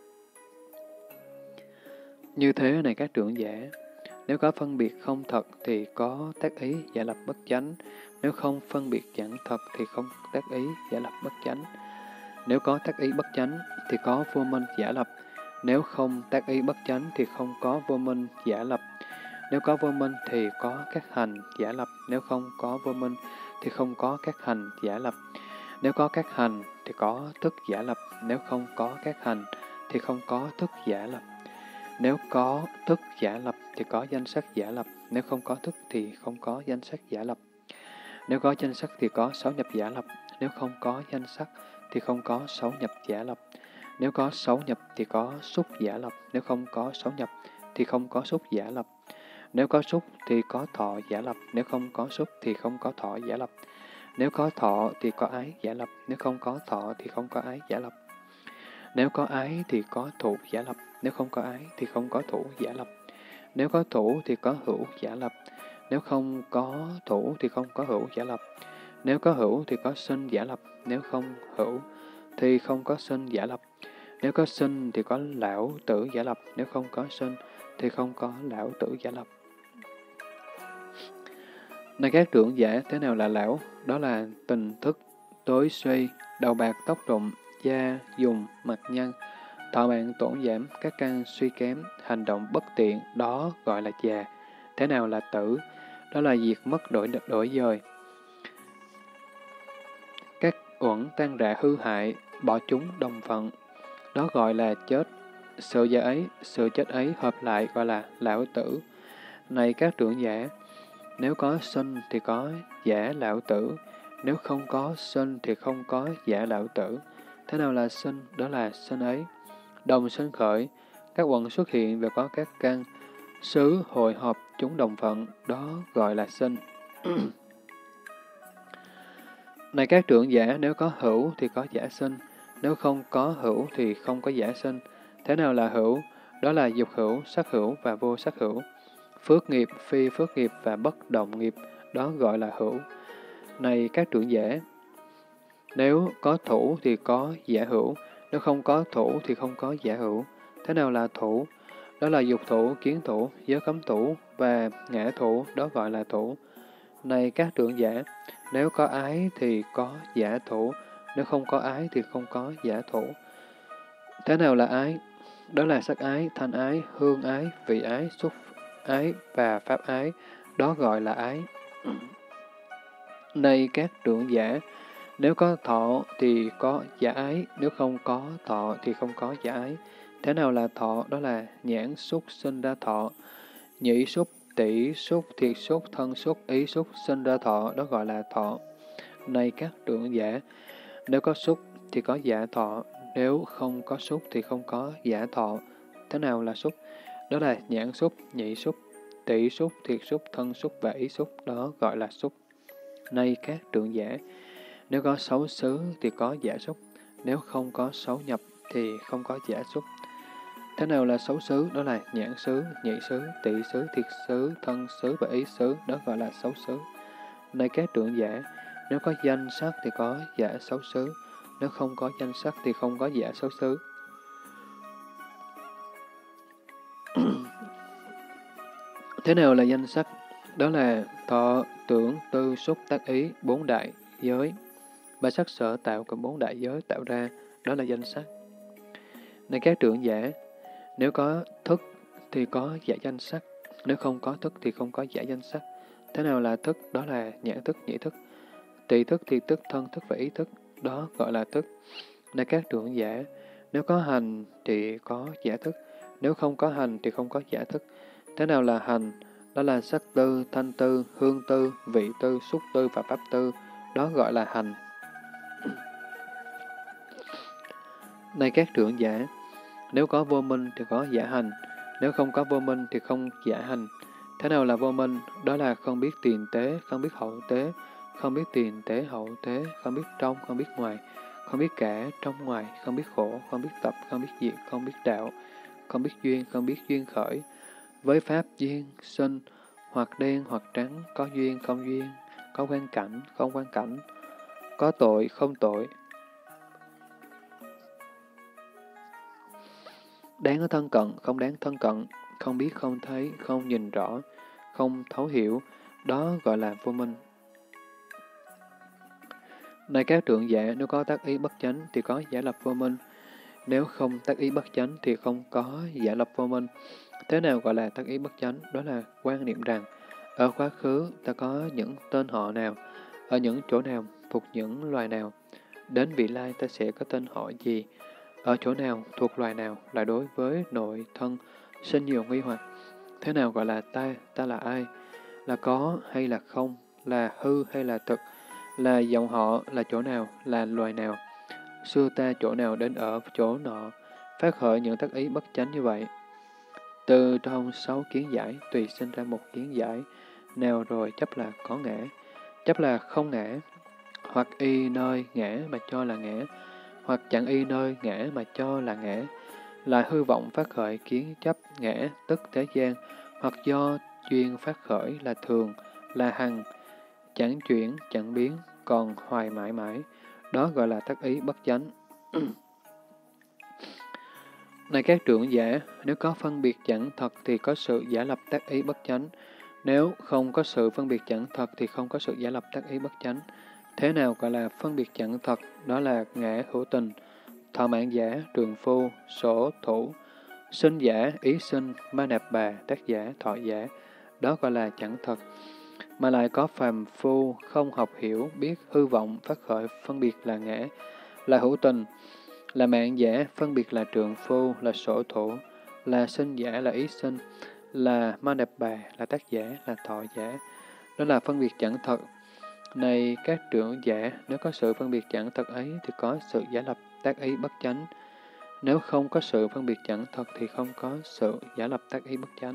Speaker 1: Như thế này các trưởng giả, nếu có phân biệt không thật thì có tác ý giả lập bất chánh, nếu không phân biệt chẳng thật thì không tác ý giả lập bất chánh. Nếu có tác ý bất chánh thì có vô minh giả lập, nếu không tác ý bất chánh thì không có vô minh giả lập. Nếu có vô minh thì có các hành giả lập, nếu không có vô minh thì không có các hành giả lập. Nếu có các hành thì có thức giả lập, nếu không có các hành thì không có thức giả lập. Nếu có thức giả lập thì có danh sắc giả lập, nếu không có thức thì không có danh sắc giả lập. Nếu có danh sắc thì có sáu nhập giả lập, nếu không có danh sắc thì không có sáu nhập giả lập. Nếu có sáu nhập thì có xúc giả lập, nếu không có sáu nhập thì không có xúc giả lập. Nếu có xúc thì có thọ giả lập, nếu không có xúc thì không có thọ giả lập. Nếu có thọ thì có ái giả lập, nếu không có thọ thì không có ái giả lập. Nếu có ái thì có thủ giả lập, nếu không có ái thì không có thủ giả lập. Nếu có thủ thì có hữu giả lập, nếu không có thủ thì không có hữu giả lập. Nếu có hữu thì có sinh giả lập, nếu không hữu thì không có sinh giả lập. Nếu có sinh thì có lão tử giả lập, nếu không có sinh thì không có lão tử giả lập. Này các trưởng giả, thế nào là lão? Đó là tình thức, tối suy, đầu bạc tóc rụng, da, dùng, mặt nhăn, thọ mạng tổn giảm, các căn suy kém, hành động bất tiện, đó gọi là già. Thế nào là tử? Đó là diệt mất đổi đổi dời. Các uẩn tan rã hư hại, bỏ chúng đồng phận, đó gọi là chết. Sự già ấy, sự chết ấy hợp lại gọi là lão tử. Này các trưởng giả, nếu có sinh thì có giả lão tử, nếu không có sinh thì không có giả lão tử. Thế nào là sinh? Đó là sinh ấy. Đồng sinh khởi, các quận xuất hiện và có các căn, xứ hội họp chúng đồng phận, đó gọi là sinh. Này các trưởng giả, nếu có hữu thì có giả sinh, nếu không có hữu thì không có giả sinh. Thế nào là hữu? Đó là dục hữu, sắc hữu và vô sắc hữu. Phước nghiệp, phi phước nghiệp và bất động nghiệp, đó gọi là hữu. Này các trưởng giả, nếu có thủ thì có giả hữu, nếu không có thủ thì không có giả hữu. Thế nào là thủ? đó là dục thủ, kiến thủ, giới cấm thủ và ngã thủ, đó gọi là thủ. Này các trưởng giả, nếu có ái thì có giả thủ, nếu không có ái thì không có giả thủ. Thế nào là ái? Đó là sắc ái, thanh ái, hương ái, vị ái, xúc ái và pháp ái, đó gọi là ái. Này các trưởng giả, nếu có thọ thì có giả ái, nếu không có thọ thì không có giả ái. Thế nào là thọ? Đó là nhãn xúc sinh ra thọ, nhĩ xúc, tỷ xúc, thiệt xúc, thân xúc, ý xúc sinh ra thọ, đó gọi là thọ. Này các trưởng giả, nếu có xúc thì có giả thọ, nếu không có xúc thì không có giả thọ. Thế nào là xúc? Đó là nhãn xúc, nhĩ xúc, tỷ xúc, thiệt xúc, thân xúc và ý xúc, đó gọi là xúc. Này các trưởng giả, nếu có sáu xứ thì có giả xúc, nếu không có sáu nhập thì không có giả xúc. Thế nào là sáu xứ? Đó là nhãn xứ, nhị xứ, tỵ xứ, thiệt xứ, thân xứ và ý xứ, đó gọi là sáu xứ. Này các trưởng giả, nếu có danh sắc thì có giả sáu xứ, nếu không có danh sắc thì không có giả sáu xứ. Thế nào là danh sắc? Đó là thọ, tưởng, tư, xúc, tác ý, bốn đại giới. Ba sắc sở tạo của bốn đại giới tạo ra, đó là danh sắc. Này các trưởng giả, nếu có thức thì có giả danh sắc, nếu không có thức thì không có giả danh sắc. Thế nào là thức? Đó là nhãn thức, nhĩ thức, tỳ thức, thiệt thức, thân thức và ý thức, đó gọi là thức. Này các trưởng giả, nếu có hành thì có giả thức, nếu không có hành thì không có giả thức. Thế nào là hành? Đó là sắc tư, thanh tư, hương tư, vị tư, xúc tư và pháp tư, đó gọi là hành. Này các trưởng giả, nếu có vô minh thì có giả hành, nếu không có vô minh thì không giả hành. Thế nào là vô minh? Đó là không biết tiền tế, không biết hậu tế, không biết tiền tế hậu tế, không biết trong, không biết ngoài, không biết cả trong ngoài, không biết khổ, không biết tập, không biết diệt, không biết đạo, không biết duyên, không biết duyên khởi. Với pháp duyên sinh, hoặc đen hoặc trắng, có duyên không duyên, có quan cảnh không quan cảnh, có tội không tội. Đáng ở thân cận, không đáng thân cận, không biết không thấy, không nhìn rõ, không thấu hiểu, đó gọi là vô minh. Này các trưởng giả, nếu có tác ý bất chánh thì có giả lập vô minh, nếu không tác ý bất chánh thì không có giả lập vô minh. Thế nào gọi là tác ý bất chánh? Đó là quan niệm rằng, ở quá khứ ta có những tên họ nào, ở những chỗ nào, thuộc những loài nào, đến vị lai ta sẽ có tên họ gì, ở chỗ nào, thuộc loài nào, là đối với nội thân, sinh nhiều nghi hoặc. Thế nào gọi là ta, ta là ai, là có hay là không, là hư hay là thực, là dòng họ, là chỗ nào, là loài nào, xưa ta chỗ nào đến ở chỗ nọ, phát khởi những tác ý bất chánh như vậy. Từ trong sáu kiến giải, tùy sinh ra một kiến giải, nào rồi chấp là có ngã, chấp là không ngã, hoặc y nơi ngã mà cho là ngã, hoặc chẳng y nơi ngã mà cho là ngã, là hư vọng phát khởi kiến chấp ngã, tức thế gian, hoặc do duyên phát khởi là thường, là hằng, chẳng chuyển, chẳng biến, còn hoài mãi mãi, đó gọi là tác ý bất chánh. Này các trưởng giả, nếu có phân biệt chẳng thật thì có sự giả lập tác ý bất chánh, nếu không có sự phân biệt chẳng thật thì không có sự giả lập tác ý bất chánh. Thế nào gọi là phân biệt chẳng thật? Đó là ngã hữu tình, thọ mạng giả, trường phu, sổ thủ, sinh giả, ý sinh, ma nạp bà, tác giả, thọ giả, đó gọi là chẳng thật. Mà lại có phàm phu, không học hiểu, biết hư vọng, phát khởi, phân biệt là ngã, là hữu tình, là mạng giả, phân biệt là trượng phu, là sổ thủ, là sinh giả, là ý sinh, là ma nạp bà, là tác giả, là thọ giả, đó là phân biệt chẳng thật. Này các trưởng giả, nếu có sự phân biệt chẳng thật ấy thì có sự giả lập tác ý bất chánh. Nếu không có sự phân biệt chẳng thật thì không có sự giả lập tác ý bất chánh.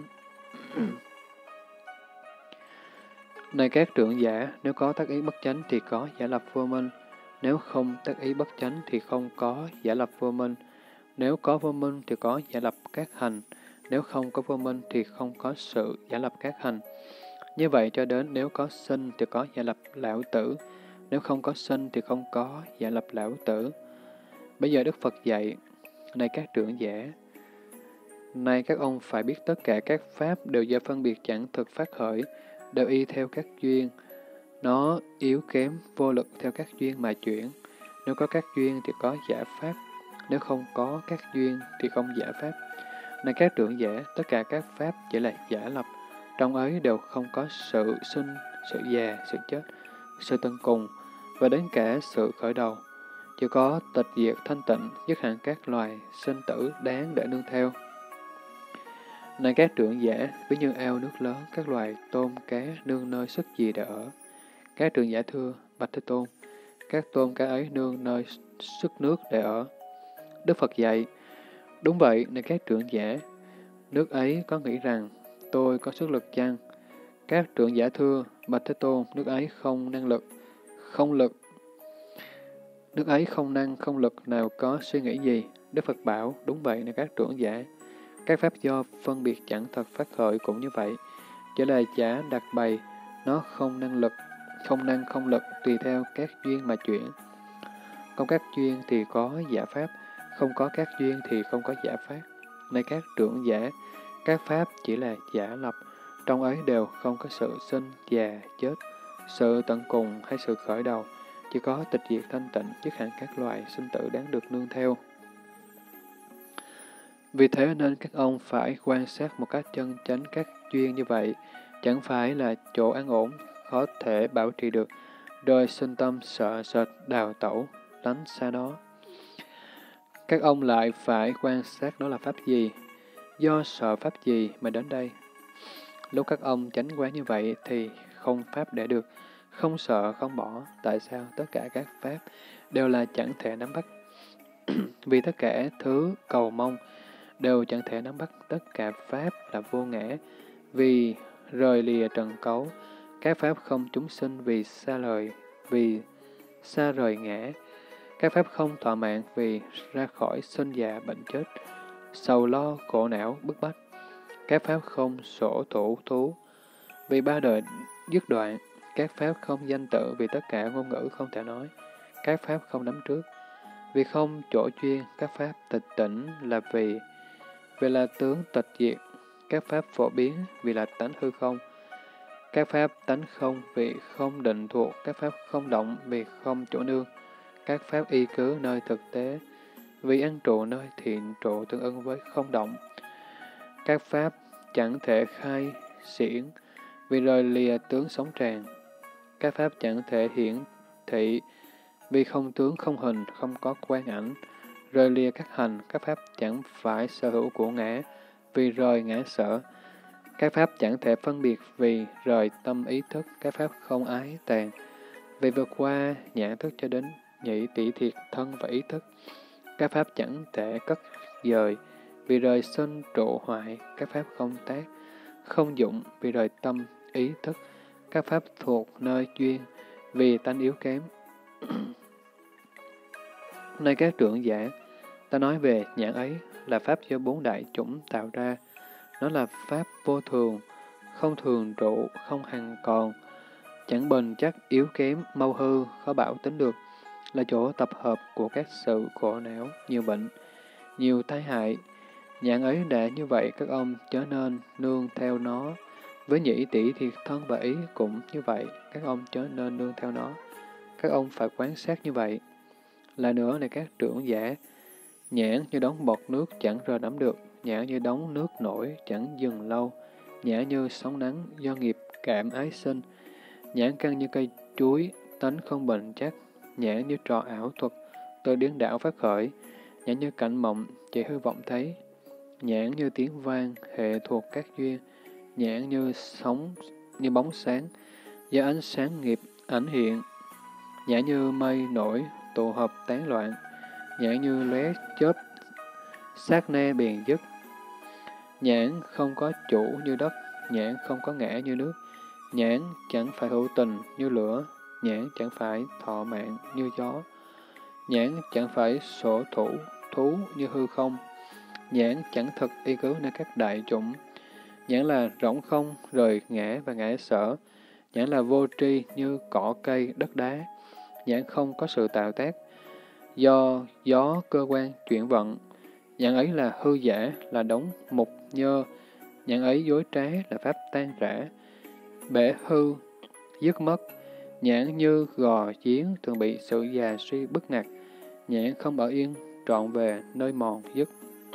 Speaker 1: Này các trưởng giả, nếu có tác ý bất chánh thì có giả lập vô minh. Nếu không tác ý bất chánh thì không có giả lập vô minh. Nếu có vô minh thì có giả lập các hành. Nếu không có vô minh thì không có sự giả lập các hành. Như vậy cho đến nếu có sinh thì có giả lập lão tử. Nếu không có sinh thì không có giả lập lão tử. Bây giờ Đức Phật dạy, này các trưởng giả, Nay các ông phải biết tất cả các pháp đều do phân biệt chẳng thực phát khởi, đều y theo các duyên. Nó yếu kém, vô lực theo các duyên mà chuyển. Nếu có các duyên thì có giả pháp, nếu không có các duyên thì không giả pháp. Này các trưởng giả, tất cả các pháp chỉ là giả lập, trong ấy đều không có sự sinh, sự già, sự chết, sự tận cùng, và đến cả sự khởi đầu. Chỉ có tịch diệt thanh tịnh, dứt hẳn các loài sinh tử đáng để nương theo. Này các trưởng giả, ví như ao nước lớn, các loài tôm cá nương nơi sức gì để ở. Các trưởng giả thưa, bạch Thế Tôn, các tôm cá ấy nương nơi sức nước để ở. Đức Phật dạy, đúng vậy, này các trưởng giả, nước ấy có nghĩ rằng, tôi có sức lực chăng? Các trưởng giả thưa, bạch Thế Tôn, nước ấy không năng lực, không lực. Nước ấy không năng, không lực, nào có suy nghĩ gì? Đức Phật bảo, đúng vậy, này các trưởng giả, các pháp do phân biệt chẳng thật phát khởi cũng như vậy. Chỉ là giả đặt bày, nó không năng lực, không năng không lực, tùy theo các duyên mà chuyển. Có các duyên thì có giả pháp, không có các duyên thì không có giả pháp. Này các trưởng giả, các pháp chỉ là giả lập, trong ấy đều không có sự sinh, già, chết, sự tận cùng hay sự khởi đầu, chỉ có tịch diệt thanh tịnh, dứt hẳn các loài sinh tử đáng được nương theo. Vì thế nên các ông phải quan sát một cách chân chánh các duyên như vậy, chẳng phải là chỗ an ổn, khó thể bảo trì được, rồi sinh tâm sợ sệt, đào tẩu, lánh xa nó. Các ông lại phải quan sát đó là pháp gì, do sợ pháp gì mà đến đây. Lúc các ông chánh quán như vậy thì không pháp để được, không sợ, không bỏ. Tại sao? Tất cả các pháp đều là chẳng thể nắm bắt. Vì tất cả thứ cầu mong đều chẳng thể nắm bắt, tất cả pháp là vô ngã. Vì rời lìa trần cấu, các pháp không chúng sinh vì xa lời, vì xa rời ngã. Các pháp không thọ mạng vì ra khỏi sinh già bệnh chết, sầu lo, khổ não, bức bách. Các pháp không sổ thủ thú, vì ba đời dứt đoạn. Các pháp không danh tự, vì tất cả ngôn ngữ không thể nói. Các pháp không nắm trước, vì không chỗ chuyên. Các pháp tịch tỉnh là vì, vì là tướng tịch diệt. Các pháp phổ biến, vì là tánh hư không. Các pháp tánh không, vì không định thuộc. Các pháp không động, vì không chỗ nương. Các pháp y cứ nơi thực tế, vì ăn trụ nơi thiện trụ tương ưng với không động. Các pháp chẳng thể khai xiển, vì rời lìa tướng sống tràn. Các pháp chẳng thể hiển thị, vì không tướng không hình, không có quan ảnh. Rời lìa các hành, các pháp chẳng phải sở hữu của ngã, vì rời ngã sở. Các pháp chẳng thể phân biệt, vì rời tâm ý thức. Các pháp không ái tàn, vì vượt qua nhãn thức cho đến nhĩ tỷ thiệt thân và ý thức. Các pháp chẳng thể cất dời, vì rời sinh trụ hoại. Các pháp không tác, không dụng, vì rời tâm, ý thức. Các pháp thuộc nơi duyên, vì tánh yếu kém. Này các trưởng giả, ta nói về nhãn ấy là pháp do bốn đại chủng tạo ra. Nó là pháp vô thường, không thường trụ, không hằng còn, chẳng bền chắc, yếu kém, mau hư, khó bảo tính được, là chỗ tập hợp của các sự khổ não, nhiều bệnh, nhiều tai hại. Nhãn ấy đã như vậy, các ông chớ nên nương theo nó. Với nhĩ tỷ thiệt thân và ý cũng như vậy, các ông chớ nên nương theo nó. Các ông phải quan sát như vậy. Là nữa này các trưởng giả, nhãn như đống bọt nước chẳng rờ nắm được, nhãn như đống nước nổi chẳng dừng lâu, nhãn như sóng nắng do nghiệp cảm ái sinh, nhãn căn như cây chuối, tánh không bền chắc, nhãn như trò ảo thuật, từ điên đảo phát khởi, nhãn như cảnh mộng, chỉ hư vọng thấy, nhãn như tiếng vang, hệ thuộc các duyên, nhãn như sóng, như bóng sáng, do ánh sáng nghiệp ảnh hiện, nhãn như mây nổi, tụ hợp tán loạn, nhãn như lóe chớp, sát na biền dứt, nhãn không có chủ như đất, nhãn không có ngã như nước, nhãn chẳng phải hữu tình như lửa, nhãn chẳng phải thọ mạng như gió, nhãn chẳng phải sổ thủ, thú như hư không, nhãn chẳng thực y cứ nơi các đại chủng, nhãn là rỗng không, rời ngã và ngã sở, nhãn là vô tri như cỏ cây, đất đá, nhãn không có sự tạo tác, do gió cơ quan chuyển vận, Nhãn ấy là hư giả, là đống mục nhơ. Nhãn ấy dối trá, là pháp tan rã, bể hư, dứt mất. Nhãn như gò giếng, thường bị sự già suy bức ngặt. Nhãn không ở yên, trọn về nơi mòn dứt.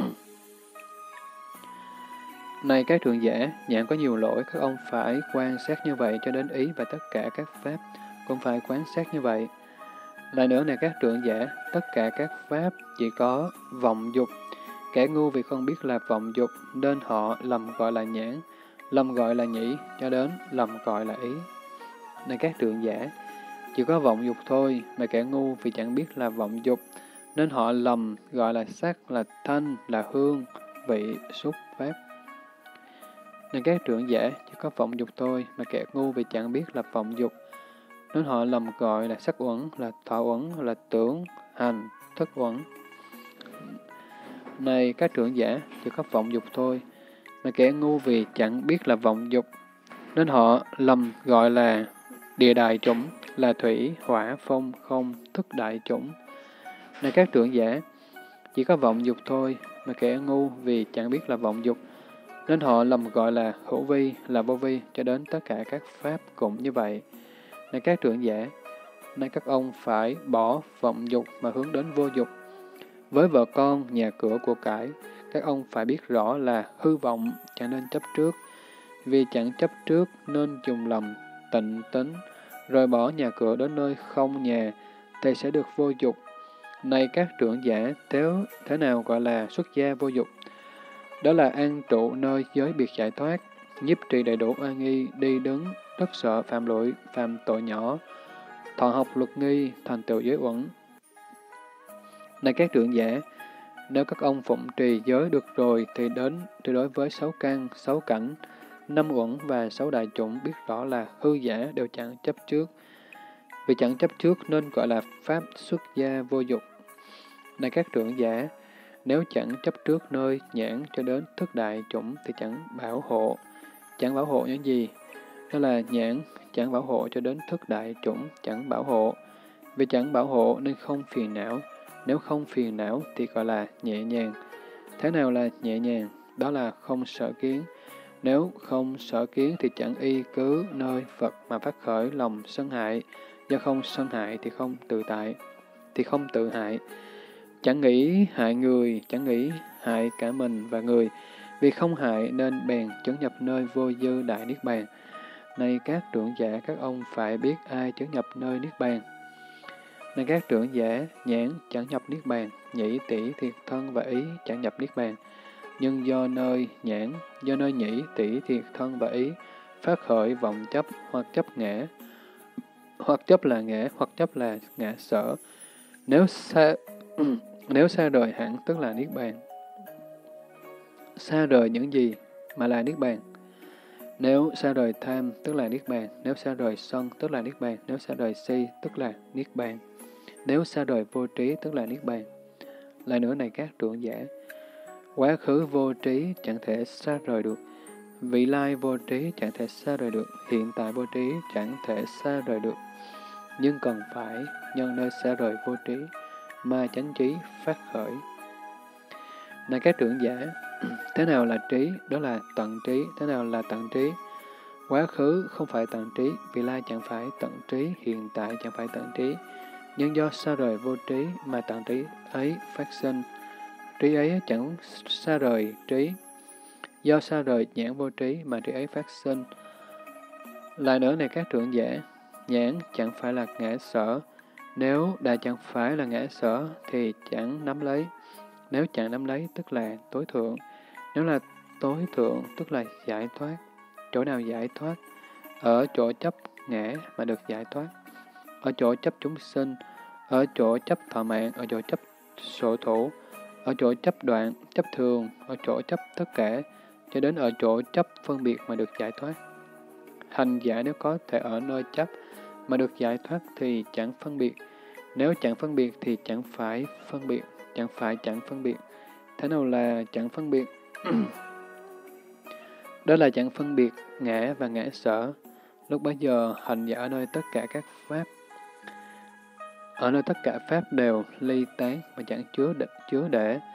Speaker 1: Này các thượng giả, nhãn có nhiều lỗi, các ông phải quan sát như vậy cho đến ý, và tất cả các pháp cũng phải quan sát như vậy. Lại nữa này các thượng giả, tất cả các pháp chỉ có vọng dục. Kẻ ngu vì không biết là vọng dục, nên họ lầm gọi là nhãn, lầm gọi là nhĩ, cho đến lầm gọi là ý. Này các thượng giả, chỉ có vọng dục thôi, mà kẻ ngu vì chẳng biết là vọng dục, nên họ lầm gọi là sắc, là thanh, là hương, vị, xúc, pháp. Nên các trưởng giả chỉ có vọng dục thôi, mà kẻ ngu vì chẳng biết là vọng dục, nên họ lầm gọi là sắc uẩn, là thọ uẩn, là tưởng, hành, thức uẩn. Này các trưởng giả chỉ có vọng dục thôi, mà kẻ ngu vì chẳng biết là vọng dục, nên họ lầm gọi là địa đại chủng, là thủy, hỏa, phong, không, thức đại chủng. Này các trưởng giả chỉ có vọng dục thôi, mà kẻ ngu vì chẳng biết là vọng dục, nên họ lầm gọi là hữu vi, là vô vi, cho đến tất cả các pháp cũng như vậy. Này các trưởng giả, nay các ông phải bỏ vọng dục mà hướng đến vô dục. Với vợ con, nhà cửa, của cải, các ông phải biết rõ là hư vọng, chẳng nên chấp trước. Vì chẳng chấp trước nên dùng lòng tịnh tính, rồi bỏ nhà cửa đến nơi không nhà, thì sẽ được vô dục. Này các trưởng giả, nếu thế nào gọi là xuất gia vô dục? Đó là an trụ nơi giới biệt giải thoát, nhiếp trì đầy đủ oai nghi, đi đứng, rất sợ phạm lỗi, phạm tội nhỏ, thọ học luật nghi, thành tựu giới uẩn. Này các trưởng giả, nếu các ông phụng trì giới được rồi, thì đến thì đối với sáu căn, sáu cảnh, năm uẩn và sáu đại chủng biết rõ là hư giả đều chẳng chấp trước. Vì chẳng chấp trước nên gọi là pháp xuất gia vô dục. Này các trưởng giả, nếu chẳng chấp trước nơi nhãn cho đến thức đại chủng thì chẳng bảo hộ. Chẳng bảo hộ những gì? Đó là nhãn chẳng bảo hộ cho đến thức đại chủng chẳng bảo hộ. Vì chẳng bảo hộ nên không phiền não. Nếu không phiền não thì gọi là nhẹ nhàng. Thế nào là nhẹ nhàng? Đó là không sợ kiến. Nếu không sợ kiến thì chẳng y cứ nơi Phật mà phát khởi lòng sân hại. Do không sân hại thì không tự tại, thì không tự hại. Chẳng nghĩ hại người, chẳng nghĩ hại cả mình và người. Vì không hại nên bèn chứng nhập nơi vô dư đại niết bàn. Này các trưởng giả, các ông phải biết ai chứng nhập nơi niết bàn. Này các trưởng giả, nhãn chẳng nhập niết bàn, nhĩ, tỷ, thiệt thân và ý chẳng nhập niết bàn. Nhưng do nơi nhãn, do nơi nhĩ, tỷ, thiệt thân và ý phát khởi vọng chấp, hoặc chấp ngã, hoặc chấp là ngã, hoặc chấp là ngã sở. Nếu xa, nếu xa rời hẳn tức là niết bàn. Xa rời những gì mà là niết bàn? Nếu xa rời tham tức là niết bàn, nếu xa rời sân tức là niết bàn, nếu xa rời si tức là niết bàn, nếu xa rời vô trí tức là niết bàn. Lại nữa này các trưởng giả, quá khứ vô trí chẳng thể xa rời được, vị lai vô trí chẳng thể xa rời được, hiện tại vô trí chẳng thể xa rời được, nhưng cần phải nhân nơi xa rời vô trí mà chánh trí phát khởi. Này các trưởng giả, thế nào là trí? Đó là tận trí. Thế nào là tận trí? Quá khứ không phải tận trí, vị lai chẳng phải tận trí, hiện tại chẳng phải tận trí. Nhưng do xa rời vô trí mà tận trí ấy phát sinh. Trí ấy chẳng xa rời trí. Do xa rời nhãn vô trí mà trí ấy phát sinh. Lại nữa này các trưởng giả, nhãn chẳng phải là ngã sở. Nếu đã chẳng phải là ngã sở thì chẳng nắm lấy. Nếu chẳng nắm lấy tức là tối thượng. Nếu là tối thượng tức là giải thoát. Chỗ nào giải thoát? Ở chỗ chấp ngã mà được giải thoát. Ở chỗ chấp chúng sinh. Ở chỗ chấp thọ mạng. Ở chỗ chấp sổ thủ. Ở chỗ chấp đoạn, chấp thường. Ở chỗ chấp tất cả. Cho đến ở chỗ chấp phân biệt mà được giải thoát. Hành giả nếu có thể ở nơi chấp mà được giải thoát thì chẳng phân biệt. Nếu chẳng phân biệt thì chẳng phải phân biệt. Chẳng phải chẳng phân biệt. Thế nào là chẳng phân biệt? Đó là chẳng phân biệt ngã và ngã sở. Lúc bấy giờ, hành giả ở nơi tất cả các pháp, ở nơi tất cả pháp đều ly tán mà chẳng chứa địch chứa để.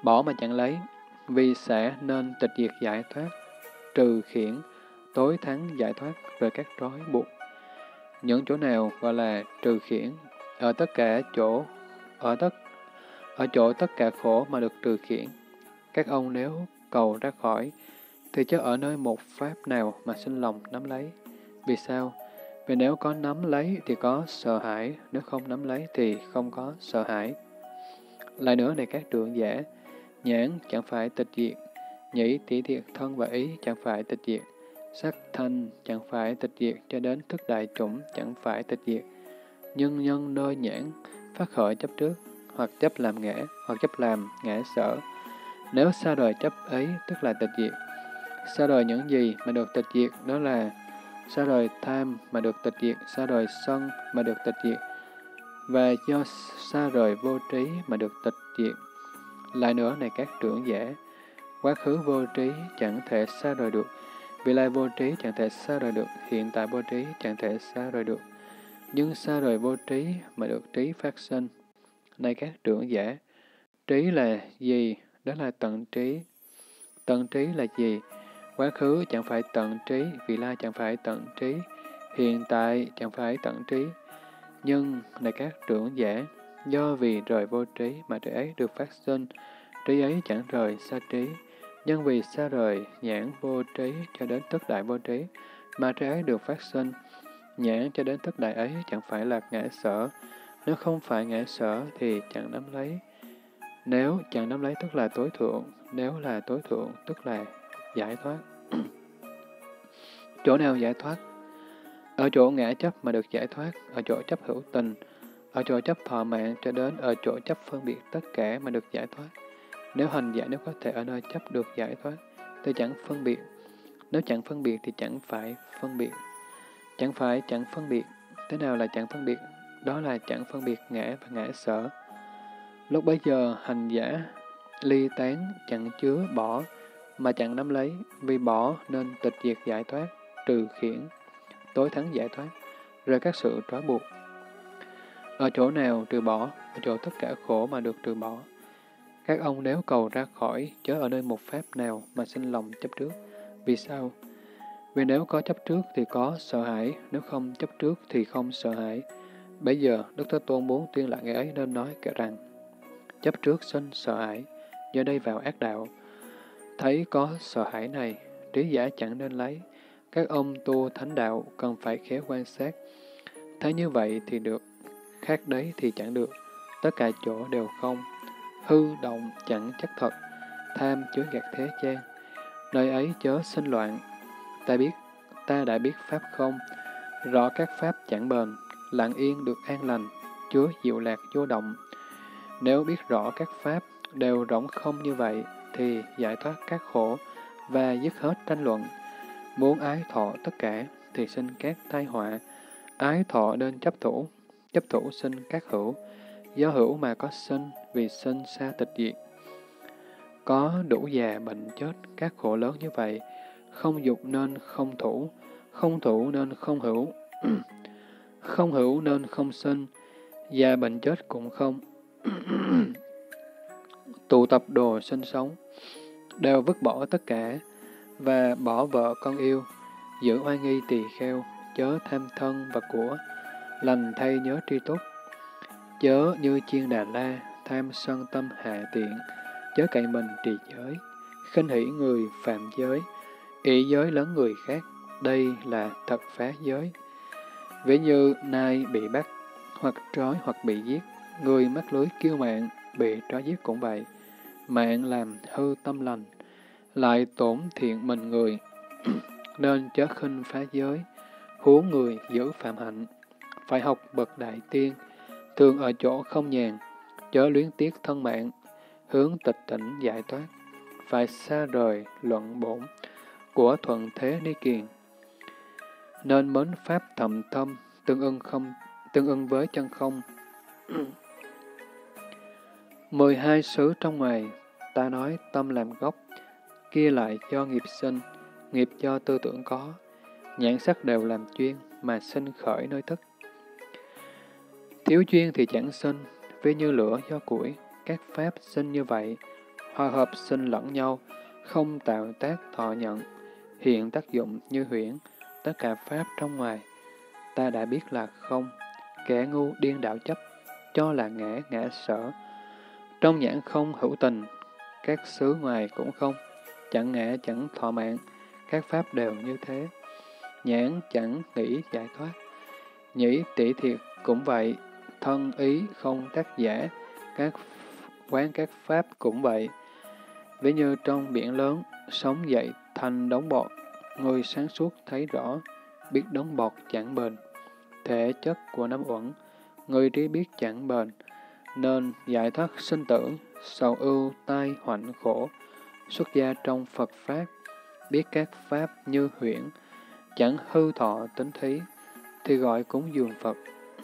Speaker 1: bỏ mà chẳng lấy, vì sẽ nên tịch diệt giải thoát, trừ khiển, tối thắng giải thoát về các trói buộc. Những chỗ nào gọi là trừ khiển? Ở tất cả chỗ, ở tất ở chỗ tất cả khổ mà được trừ khiển. Các ông nếu cầu ra khỏi, thì chớ ở nơi một pháp nào mà sinh lòng nắm lấy. Vì sao? Vì nếu có nắm lấy thì có sợ hãi, nếu không nắm lấy thì không có sợ hãi. Lại nữa này các trưởng giả, nhãn chẳng phải tịch diệt, nhĩ tỷ thiệt thân và ý chẳng phải tịch diệt, sắc thanh chẳng phải tịch diệt, cho đến thức đại chủng chẳng phải tịch diệt. Nhưng nhân nơi nhãn phát khởi chấp trước, hoặc chấp làm ngã, hoặc chấp làm ngã sở. Nếu xa rời chấp ấy tức là tịch diệt. Xa rời những gì mà được tịch diệt đó là xa rời tham mà được tịch diệt, xa rời sân mà được tịch diệt, và do xa rời vô trí mà được tịch diệt. Lại nữa này các trưởng giả, quá khứ vô trí chẳng thể xa rời được, vị lai vô trí chẳng thể xa rời được, hiện tại vô trí chẳng thể xa rời được. Nhưng xa rời vô trí mà được trí phát sinh. Này các trưởng giả, trí là gì? Đó là tận trí. Tận trí là gì? Quá khứ chẳng phải tận trí, vị lai chẳng phải tận trí, hiện tại chẳng phải tận trí. Nhưng, này các trưởng giả, do vì rời vô trí mà trí ấy được phát sinh, trí ấy chẳng rời xa trí. Nhưng vì xa rời nhãn vô trí cho đến tức đại vô trí, mà trí ấy được phát sinh, nhãn cho đến tức đại ấy chẳng phải là ngã sở. Nếu không phải ngã sở thì chẳng nắm lấy. Nếu chẳng nắm lấy tức là tối thượng, nếu là tối thượng tức là giải thoát. Chỗ nào giải thoát? Ở chỗ ngã chấp mà được giải thoát, ở chỗ chấp hữu tình, ở chỗ chấp thọ mạng cho đến ở chỗ chấp phân biệt tất cả mà được giải thoát. Nếu hành giả nếu có thể ở nơi chấp được giải thoát, thì chẳng phân biệt. Nếu chẳng phân biệt thì chẳng phải phân biệt. Chẳng phải chẳng phân biệt. Thế nào là chẳng phân biệt? Đó là chẳng phân biệt ngã và ngã sở. Lúc bấy giờ hành giả ly tán chẳng chứa bỏ mà chẳng nắm lấy, vì bỏ nên tịch diệt giải thoát, trừ khiển, tối thắng giải thoát, rời các sự trói buộc. Ở chỗ nào trừ bỏ? Ở chỗ tất cả khổ mà được trừ bỏ. Các ông nếu cầu ra khỏi, chớ ở nơi một pháp nào mà sinh lòng chấp trước. Vì sao? Vì nếu có chấp trước thì có sợ hãi, nếu không chấp trước thì không sợ hãi. Bây giờ, Đức Thế Tôn muốn tuyên lại ngày ấy nên nói kể rằng, chấp trước sinh sợ hãi, do đây vào ác đạo. Thấy có sợ hãi này, trí giả chẳng nên lấy. Các ông tu thánh đạo cần phải khéo quan sát. Thấy như vậy thì được, khác đấy thì chẳng được. Tất cả chỗ đều không. Hư động chẳng chắc thật, tham chứa gạt thế gian. Nơi ấy chớ sinh loạn. Ta biết, ta đã biết pháp không, rõ các pháp chẳng bền, lặng yên được an lành, chứa diệu lạc vô động. Nếu biết rõ các pháp đều rỗng không như vậy, thì giải thoát các khổ và dứt hết tranh luận. Muốn ái thọ tất cả, thì sinh các tai họa. Ái thọ nên chấp thủ, chấp thủ sinh các hữu. Do hữu mà có sinh, vì sinh xa tịch diệt. Có đủ già bệnh chết, các khổ lớn như vậy, không dục nên không thủ, không thủ nên không hữu, không hữu nên không sinh, già bệnh chết cũng không. Tụ tập đồ sinh sống, đều vứt bỏ tất cả, và bỏ vợ con yêu, giữ oai nghi tỳ kheo, chớ tham thân và của, lành thay nhớ tri túc, chớ như chiên đà la, tham sân tâm hạ tiện, chớ cậy mình trì giới, khinh hỷ người phạm giới, ỷ giới lớn người khác, đây là thật phá giới. Ví như nai bị bắt, hoặc trói hoặc bị giết, người mắc lưới kiêu mạn, bị trói giết cũng vậy. Mạng làm hư tâm lành, lại tổn thiện mình người, nên chớ khinh phá giới, huống người giữ phạm hạnh. Phải học bậc đại tiên, thường ở chỗ không nhàn, chớ luyến tiếc thân mạng, hướng tịch tỉnh giải thoát, phải xa rời luận bổn của thuận thế ni kiền. Nên mến pháp thầm thâm, tương ưng không tương ưng với chân không. Mười hai xứ trong ngoài, ta nói tâm làm gốc, kia lại do nghiệp sinh, nghiệp do tư tưởng có, nhãn sắc đều làm chuyên, mà sinh khởi nơi thức. Thiếu chuyên thì chẳng sinh, ví như lửa do củi, các pháp sinh như vậy, hòa hợp sinh lẫn nhau, không tạo tác thọ nhận, hiện tác dụng như huyễn, tất cả pháp trong ngoài. Ta đã biết là không, kẻ ngu điên đảo chấp, cho là ngã ngã sở. Trong nhãn không hữu tình, các xứ ngoài cũng không, chẳng ngã chẳng thọ mạng, các pháp đều như thế. Nhãn chẳng nghĩ giải thoát, nhĩ tỷ thiệt cũng vậy, thân ý không tác giả, các quán các pháp cũng vậy. Ví như trong biển lớn, sóng dậy thành đống bọt, người sáng suốt thấy rõ, biết đống bọt chẳng bền. Thể chất của năm uẩn, người trí biết chẳng bền, nên giải thoát sinh tử, sầu ưu tai hoạnh khổ, xuất gia trong Phật Pháp, biết các Pháp như huyễn, chẳng hư thọ tính thí, thì gọi cúng dường Phật.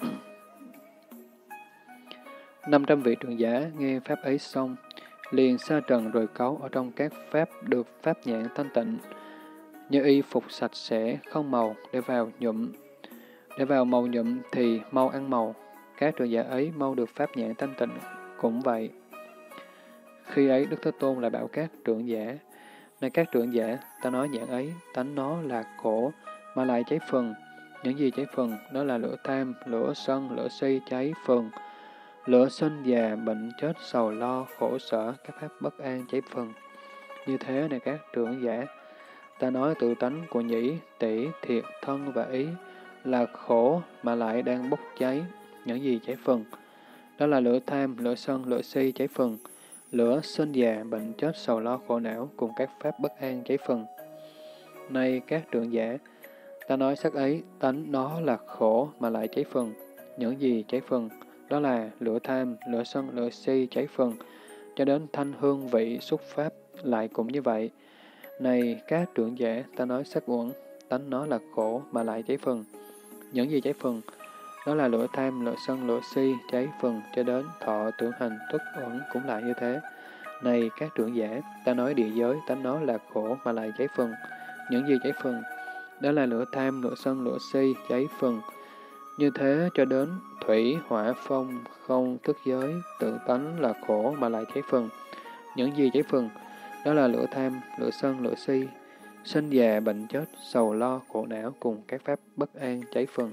Speaker 1: Năm trăm vị trưởng giả nghe Pháp ấy xong, liền sa trần rồi cáu ở trong các Pháp được Pháp nhãn thanh tịnh, như y phục sạch sẽ, không màu, để vào nhuộm. Để vào màu nhuộm thì mau ăn màu, các trưởng giả ấy mau được Pháp nhãn thanh tịnh, cũng vậy. Khi ấy Đức Thế Tôn lại bảo các trưởng giả, này các trưởng giả, ta nói nhãn ấy, tánh nó là khổ, mà lại cháy phần. Những gì cháy phần, đó là lửa tham, lửa sân, lửa si cháy phần. Lửa sinh già, bệnh chết, sầu lo, khổ sở, các pháp bất an cháy phần. Như thế này các trưởng giả, ta nói tự tánh của nhĩ, tỷ, thiệt, thân và ý là khổ mà lại đang bốc cháy. Những gì cháy phần, đó là lửa tham, lửa sân, lửa si cháy phần. Lửa sinh già, bệnh chết, sầu lo, khổ não cùng các pháp bất an cháy phần. Này các trưởng giả, ta nói sắc ấy, tánh nó là khổ mà lại cháy phần. Những gì cháy phần, đó là lửa tham, lửa sân, lửa si cháy phần, cho đến thanh hương vị xúc pháp lại cũng như vậy. Này các trưởng giả, ta nói sắc uẩn, tánh nó là khổ mà lại cháy phần. Những gì cháy phần, đó là lửa tham, lửa sân, lửa si cháy phần, cho đến thọ tưởng hành thức uẩn cũng lại như thế. Này các trưởng giả, ta nói địa giới, tánh nó là khổ mà lại cháy phần. Những gì cháy phần, đó là lửa tham, lửa sân, lửa si cháy phần. Như thế cho đến thủy, hỏa, phong, không thức giới, tự tánh là khổ mà lại cháy phần. Những gì cháy phần, đó là lửa tham, lửa sân, lửa si, sinh già, bệnh chết, sầu lo, khổ não cùng các pháp bất an cháy phần.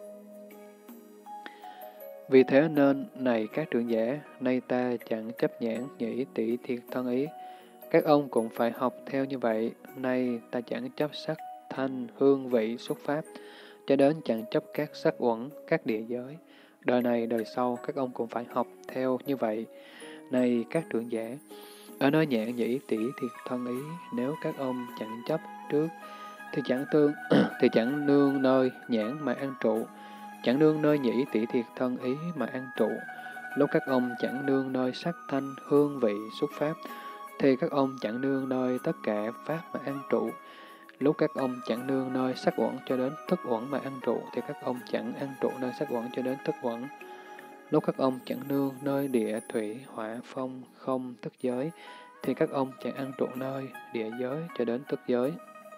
Speaker 1: Vì thế nên, này các trưởng giả, nay ta chẳng chấp nhãn, nhĩ, tỷ, thiệt, thân ý. Các ông cũng phải học theo như vậy. Nay ta chẳng chấp sắc, thanh, hương, vị, xuất pháp, cho đến chẳng chấp các sắc uẩn, các địa giới. Đời này, đời sau, các ông cũng phải học theo như vậy. Này các trưởng giả, ở nơi nhãn, nhĩ, tỷ, thiệt, thân ý, nếu các ông chẳng chấp trước, thì chẳng tương, thì chẳng nương nơi nhãn mà an trụ, chẳng nương nơi nhĩ, tỷ, thiệt, thân ý mà an trụ. Lúc các ông chẳng nương nơi sắc, thanh, hương, vị, xuất pháp, thì các ông chẳng nương nơi tất cả pháp mà an trụ. Lúc các ông chẳng nương nơi sắc uẩn cho đến thức uẩn mà an trụ, thì các ông chẳng an trụ nơi sắc uẩn cho đến thức uẩn. Lúc các ông chẳng nương nơi địa, thủy, hỏa, phong, không, thức giới, thì các ông chẳng an trụ nơi địa giới cho đến thức giới.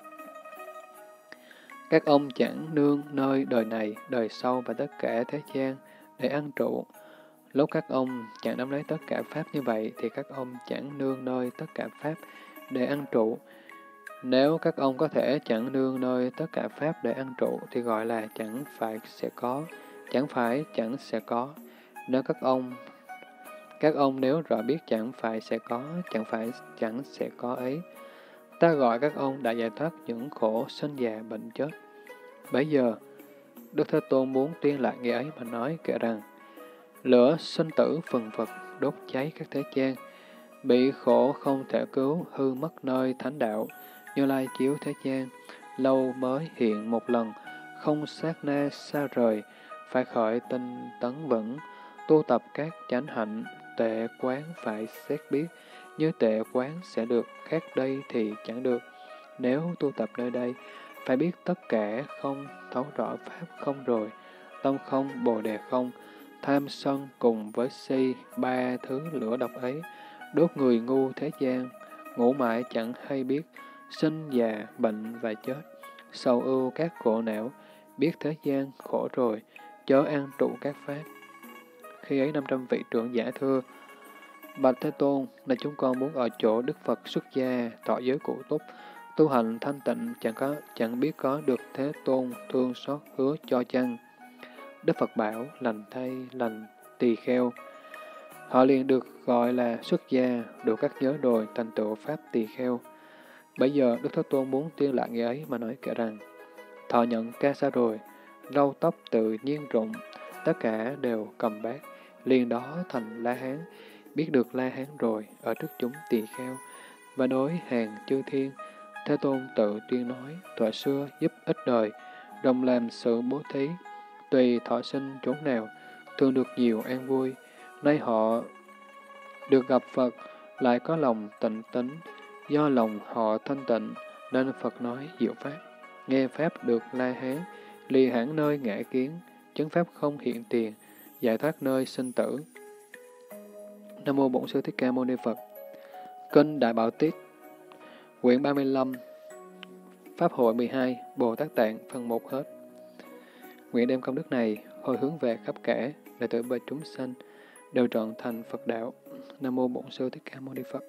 Speaker 1: Các ông chẳng nương nơi đời này, đời sau và tất cả thế gian để an trụ. Lúc các ông chẳng nắm lấy tất cả pháp như vậy, thì các ông chẳng nương nơi tất cả pháp để an trụ. Nếu các ông có thể chẳng nương nơi tất cả pháp để an trụ, thì gọi là chẳng phải sẽ có, chẳng phải chẳng sẽ có. Nếu các ông các ông nếu rõ biết chẳng phải sẽ có, chẳng phải chẳng sẽ có ấy, ta gọi các ông đã giải thoát những khổ sinh già bệnh chết. Bấy giờ, Đức Thế Tôn muốn tuyên lại nghĩa ấy mà nói kể rằng, lửa sinh tử phần vật đốt cháy các thế gian, bị khổ không thể cứu, hư mất nơi thánh đạo, Như Lai chiếu thế gian, lâu mới hiện một lần, không sát na xa rời, phải khởi tinh tấn vững, tu tập các chánh hạnh, tệ quán phải xét biết, như tệ quán sẽ được, khác đây thì chẳng được. Nếu tu tập nơi đây, phải biết tất cả không, thấu rõ pháp không rồi, tâm không, bồ đề không, tham sân cùng với si, ba thứ lửa độc ấy, đốt người ngu thế gian, ngủ mãi chẳng hay biết, sinh già, bệnh và chết, sầu ưu các khổ não, biết thế gian khổ rồi, chớ an trụ các pháp. Khi ấy năm trăm vị trưởng giả thưa, Bạch Thế Tôn, là chúng con muốn ở chỗ Đức Phật xuất gia, thọ giới cụ túc, tu hành thanh tịnh, chẳng có chẳng biết có được Thế Tôn thương xót hứa cho chăng? Đức Phật bảo, lành thay, lành tỳ kheo. Họ liền được gọi là xuất gia, đủ các giới đồi, thành tựu Pháp tỳ kheo. Bây giờ Đức Thế Tôn muốn tuyên lại nghĩa ấy mà nói kể rằng, thọ nhận ca sa rồi, râu tóc tự nhiên rụng, tất cả đều cầm bát, liền đó thành La Hán, biết được La Hán rồi, ở trước chúng tỳ kheo, và đối hàng chư thiên. Thế Tôn tự tuyên nói, thuở xưa giúp ích đời, đồng làm sự bố thí, tùy thọ sinh chốn nào, thường được nhiều an vui. Nay họ được gặp Phật, lại có lòng tịnh tín, do lòng họ thanh tịnh, nên Phật nói diệu pháp. Nghe pháp được La Hán, lìa hẳn nơi ngã kiến, chứng pháp không hiện tiền, giải thoát nơi sinh tử. Nam mô Bổn Sư Thích Ca Mâu Ni Phật. Kinh Đại Bảo Tiết, quyển ba mươi lăm, Pháp hội mười hai, Bồ Tát Tạng, phần một hết. Nguyện đem công đức này hồi hướng về khắp cả đệ tử bề chúng sanh đều trọn thành Phật đạo. Nam mô Bổn Sư Thích Ca Mâu Ni Phật.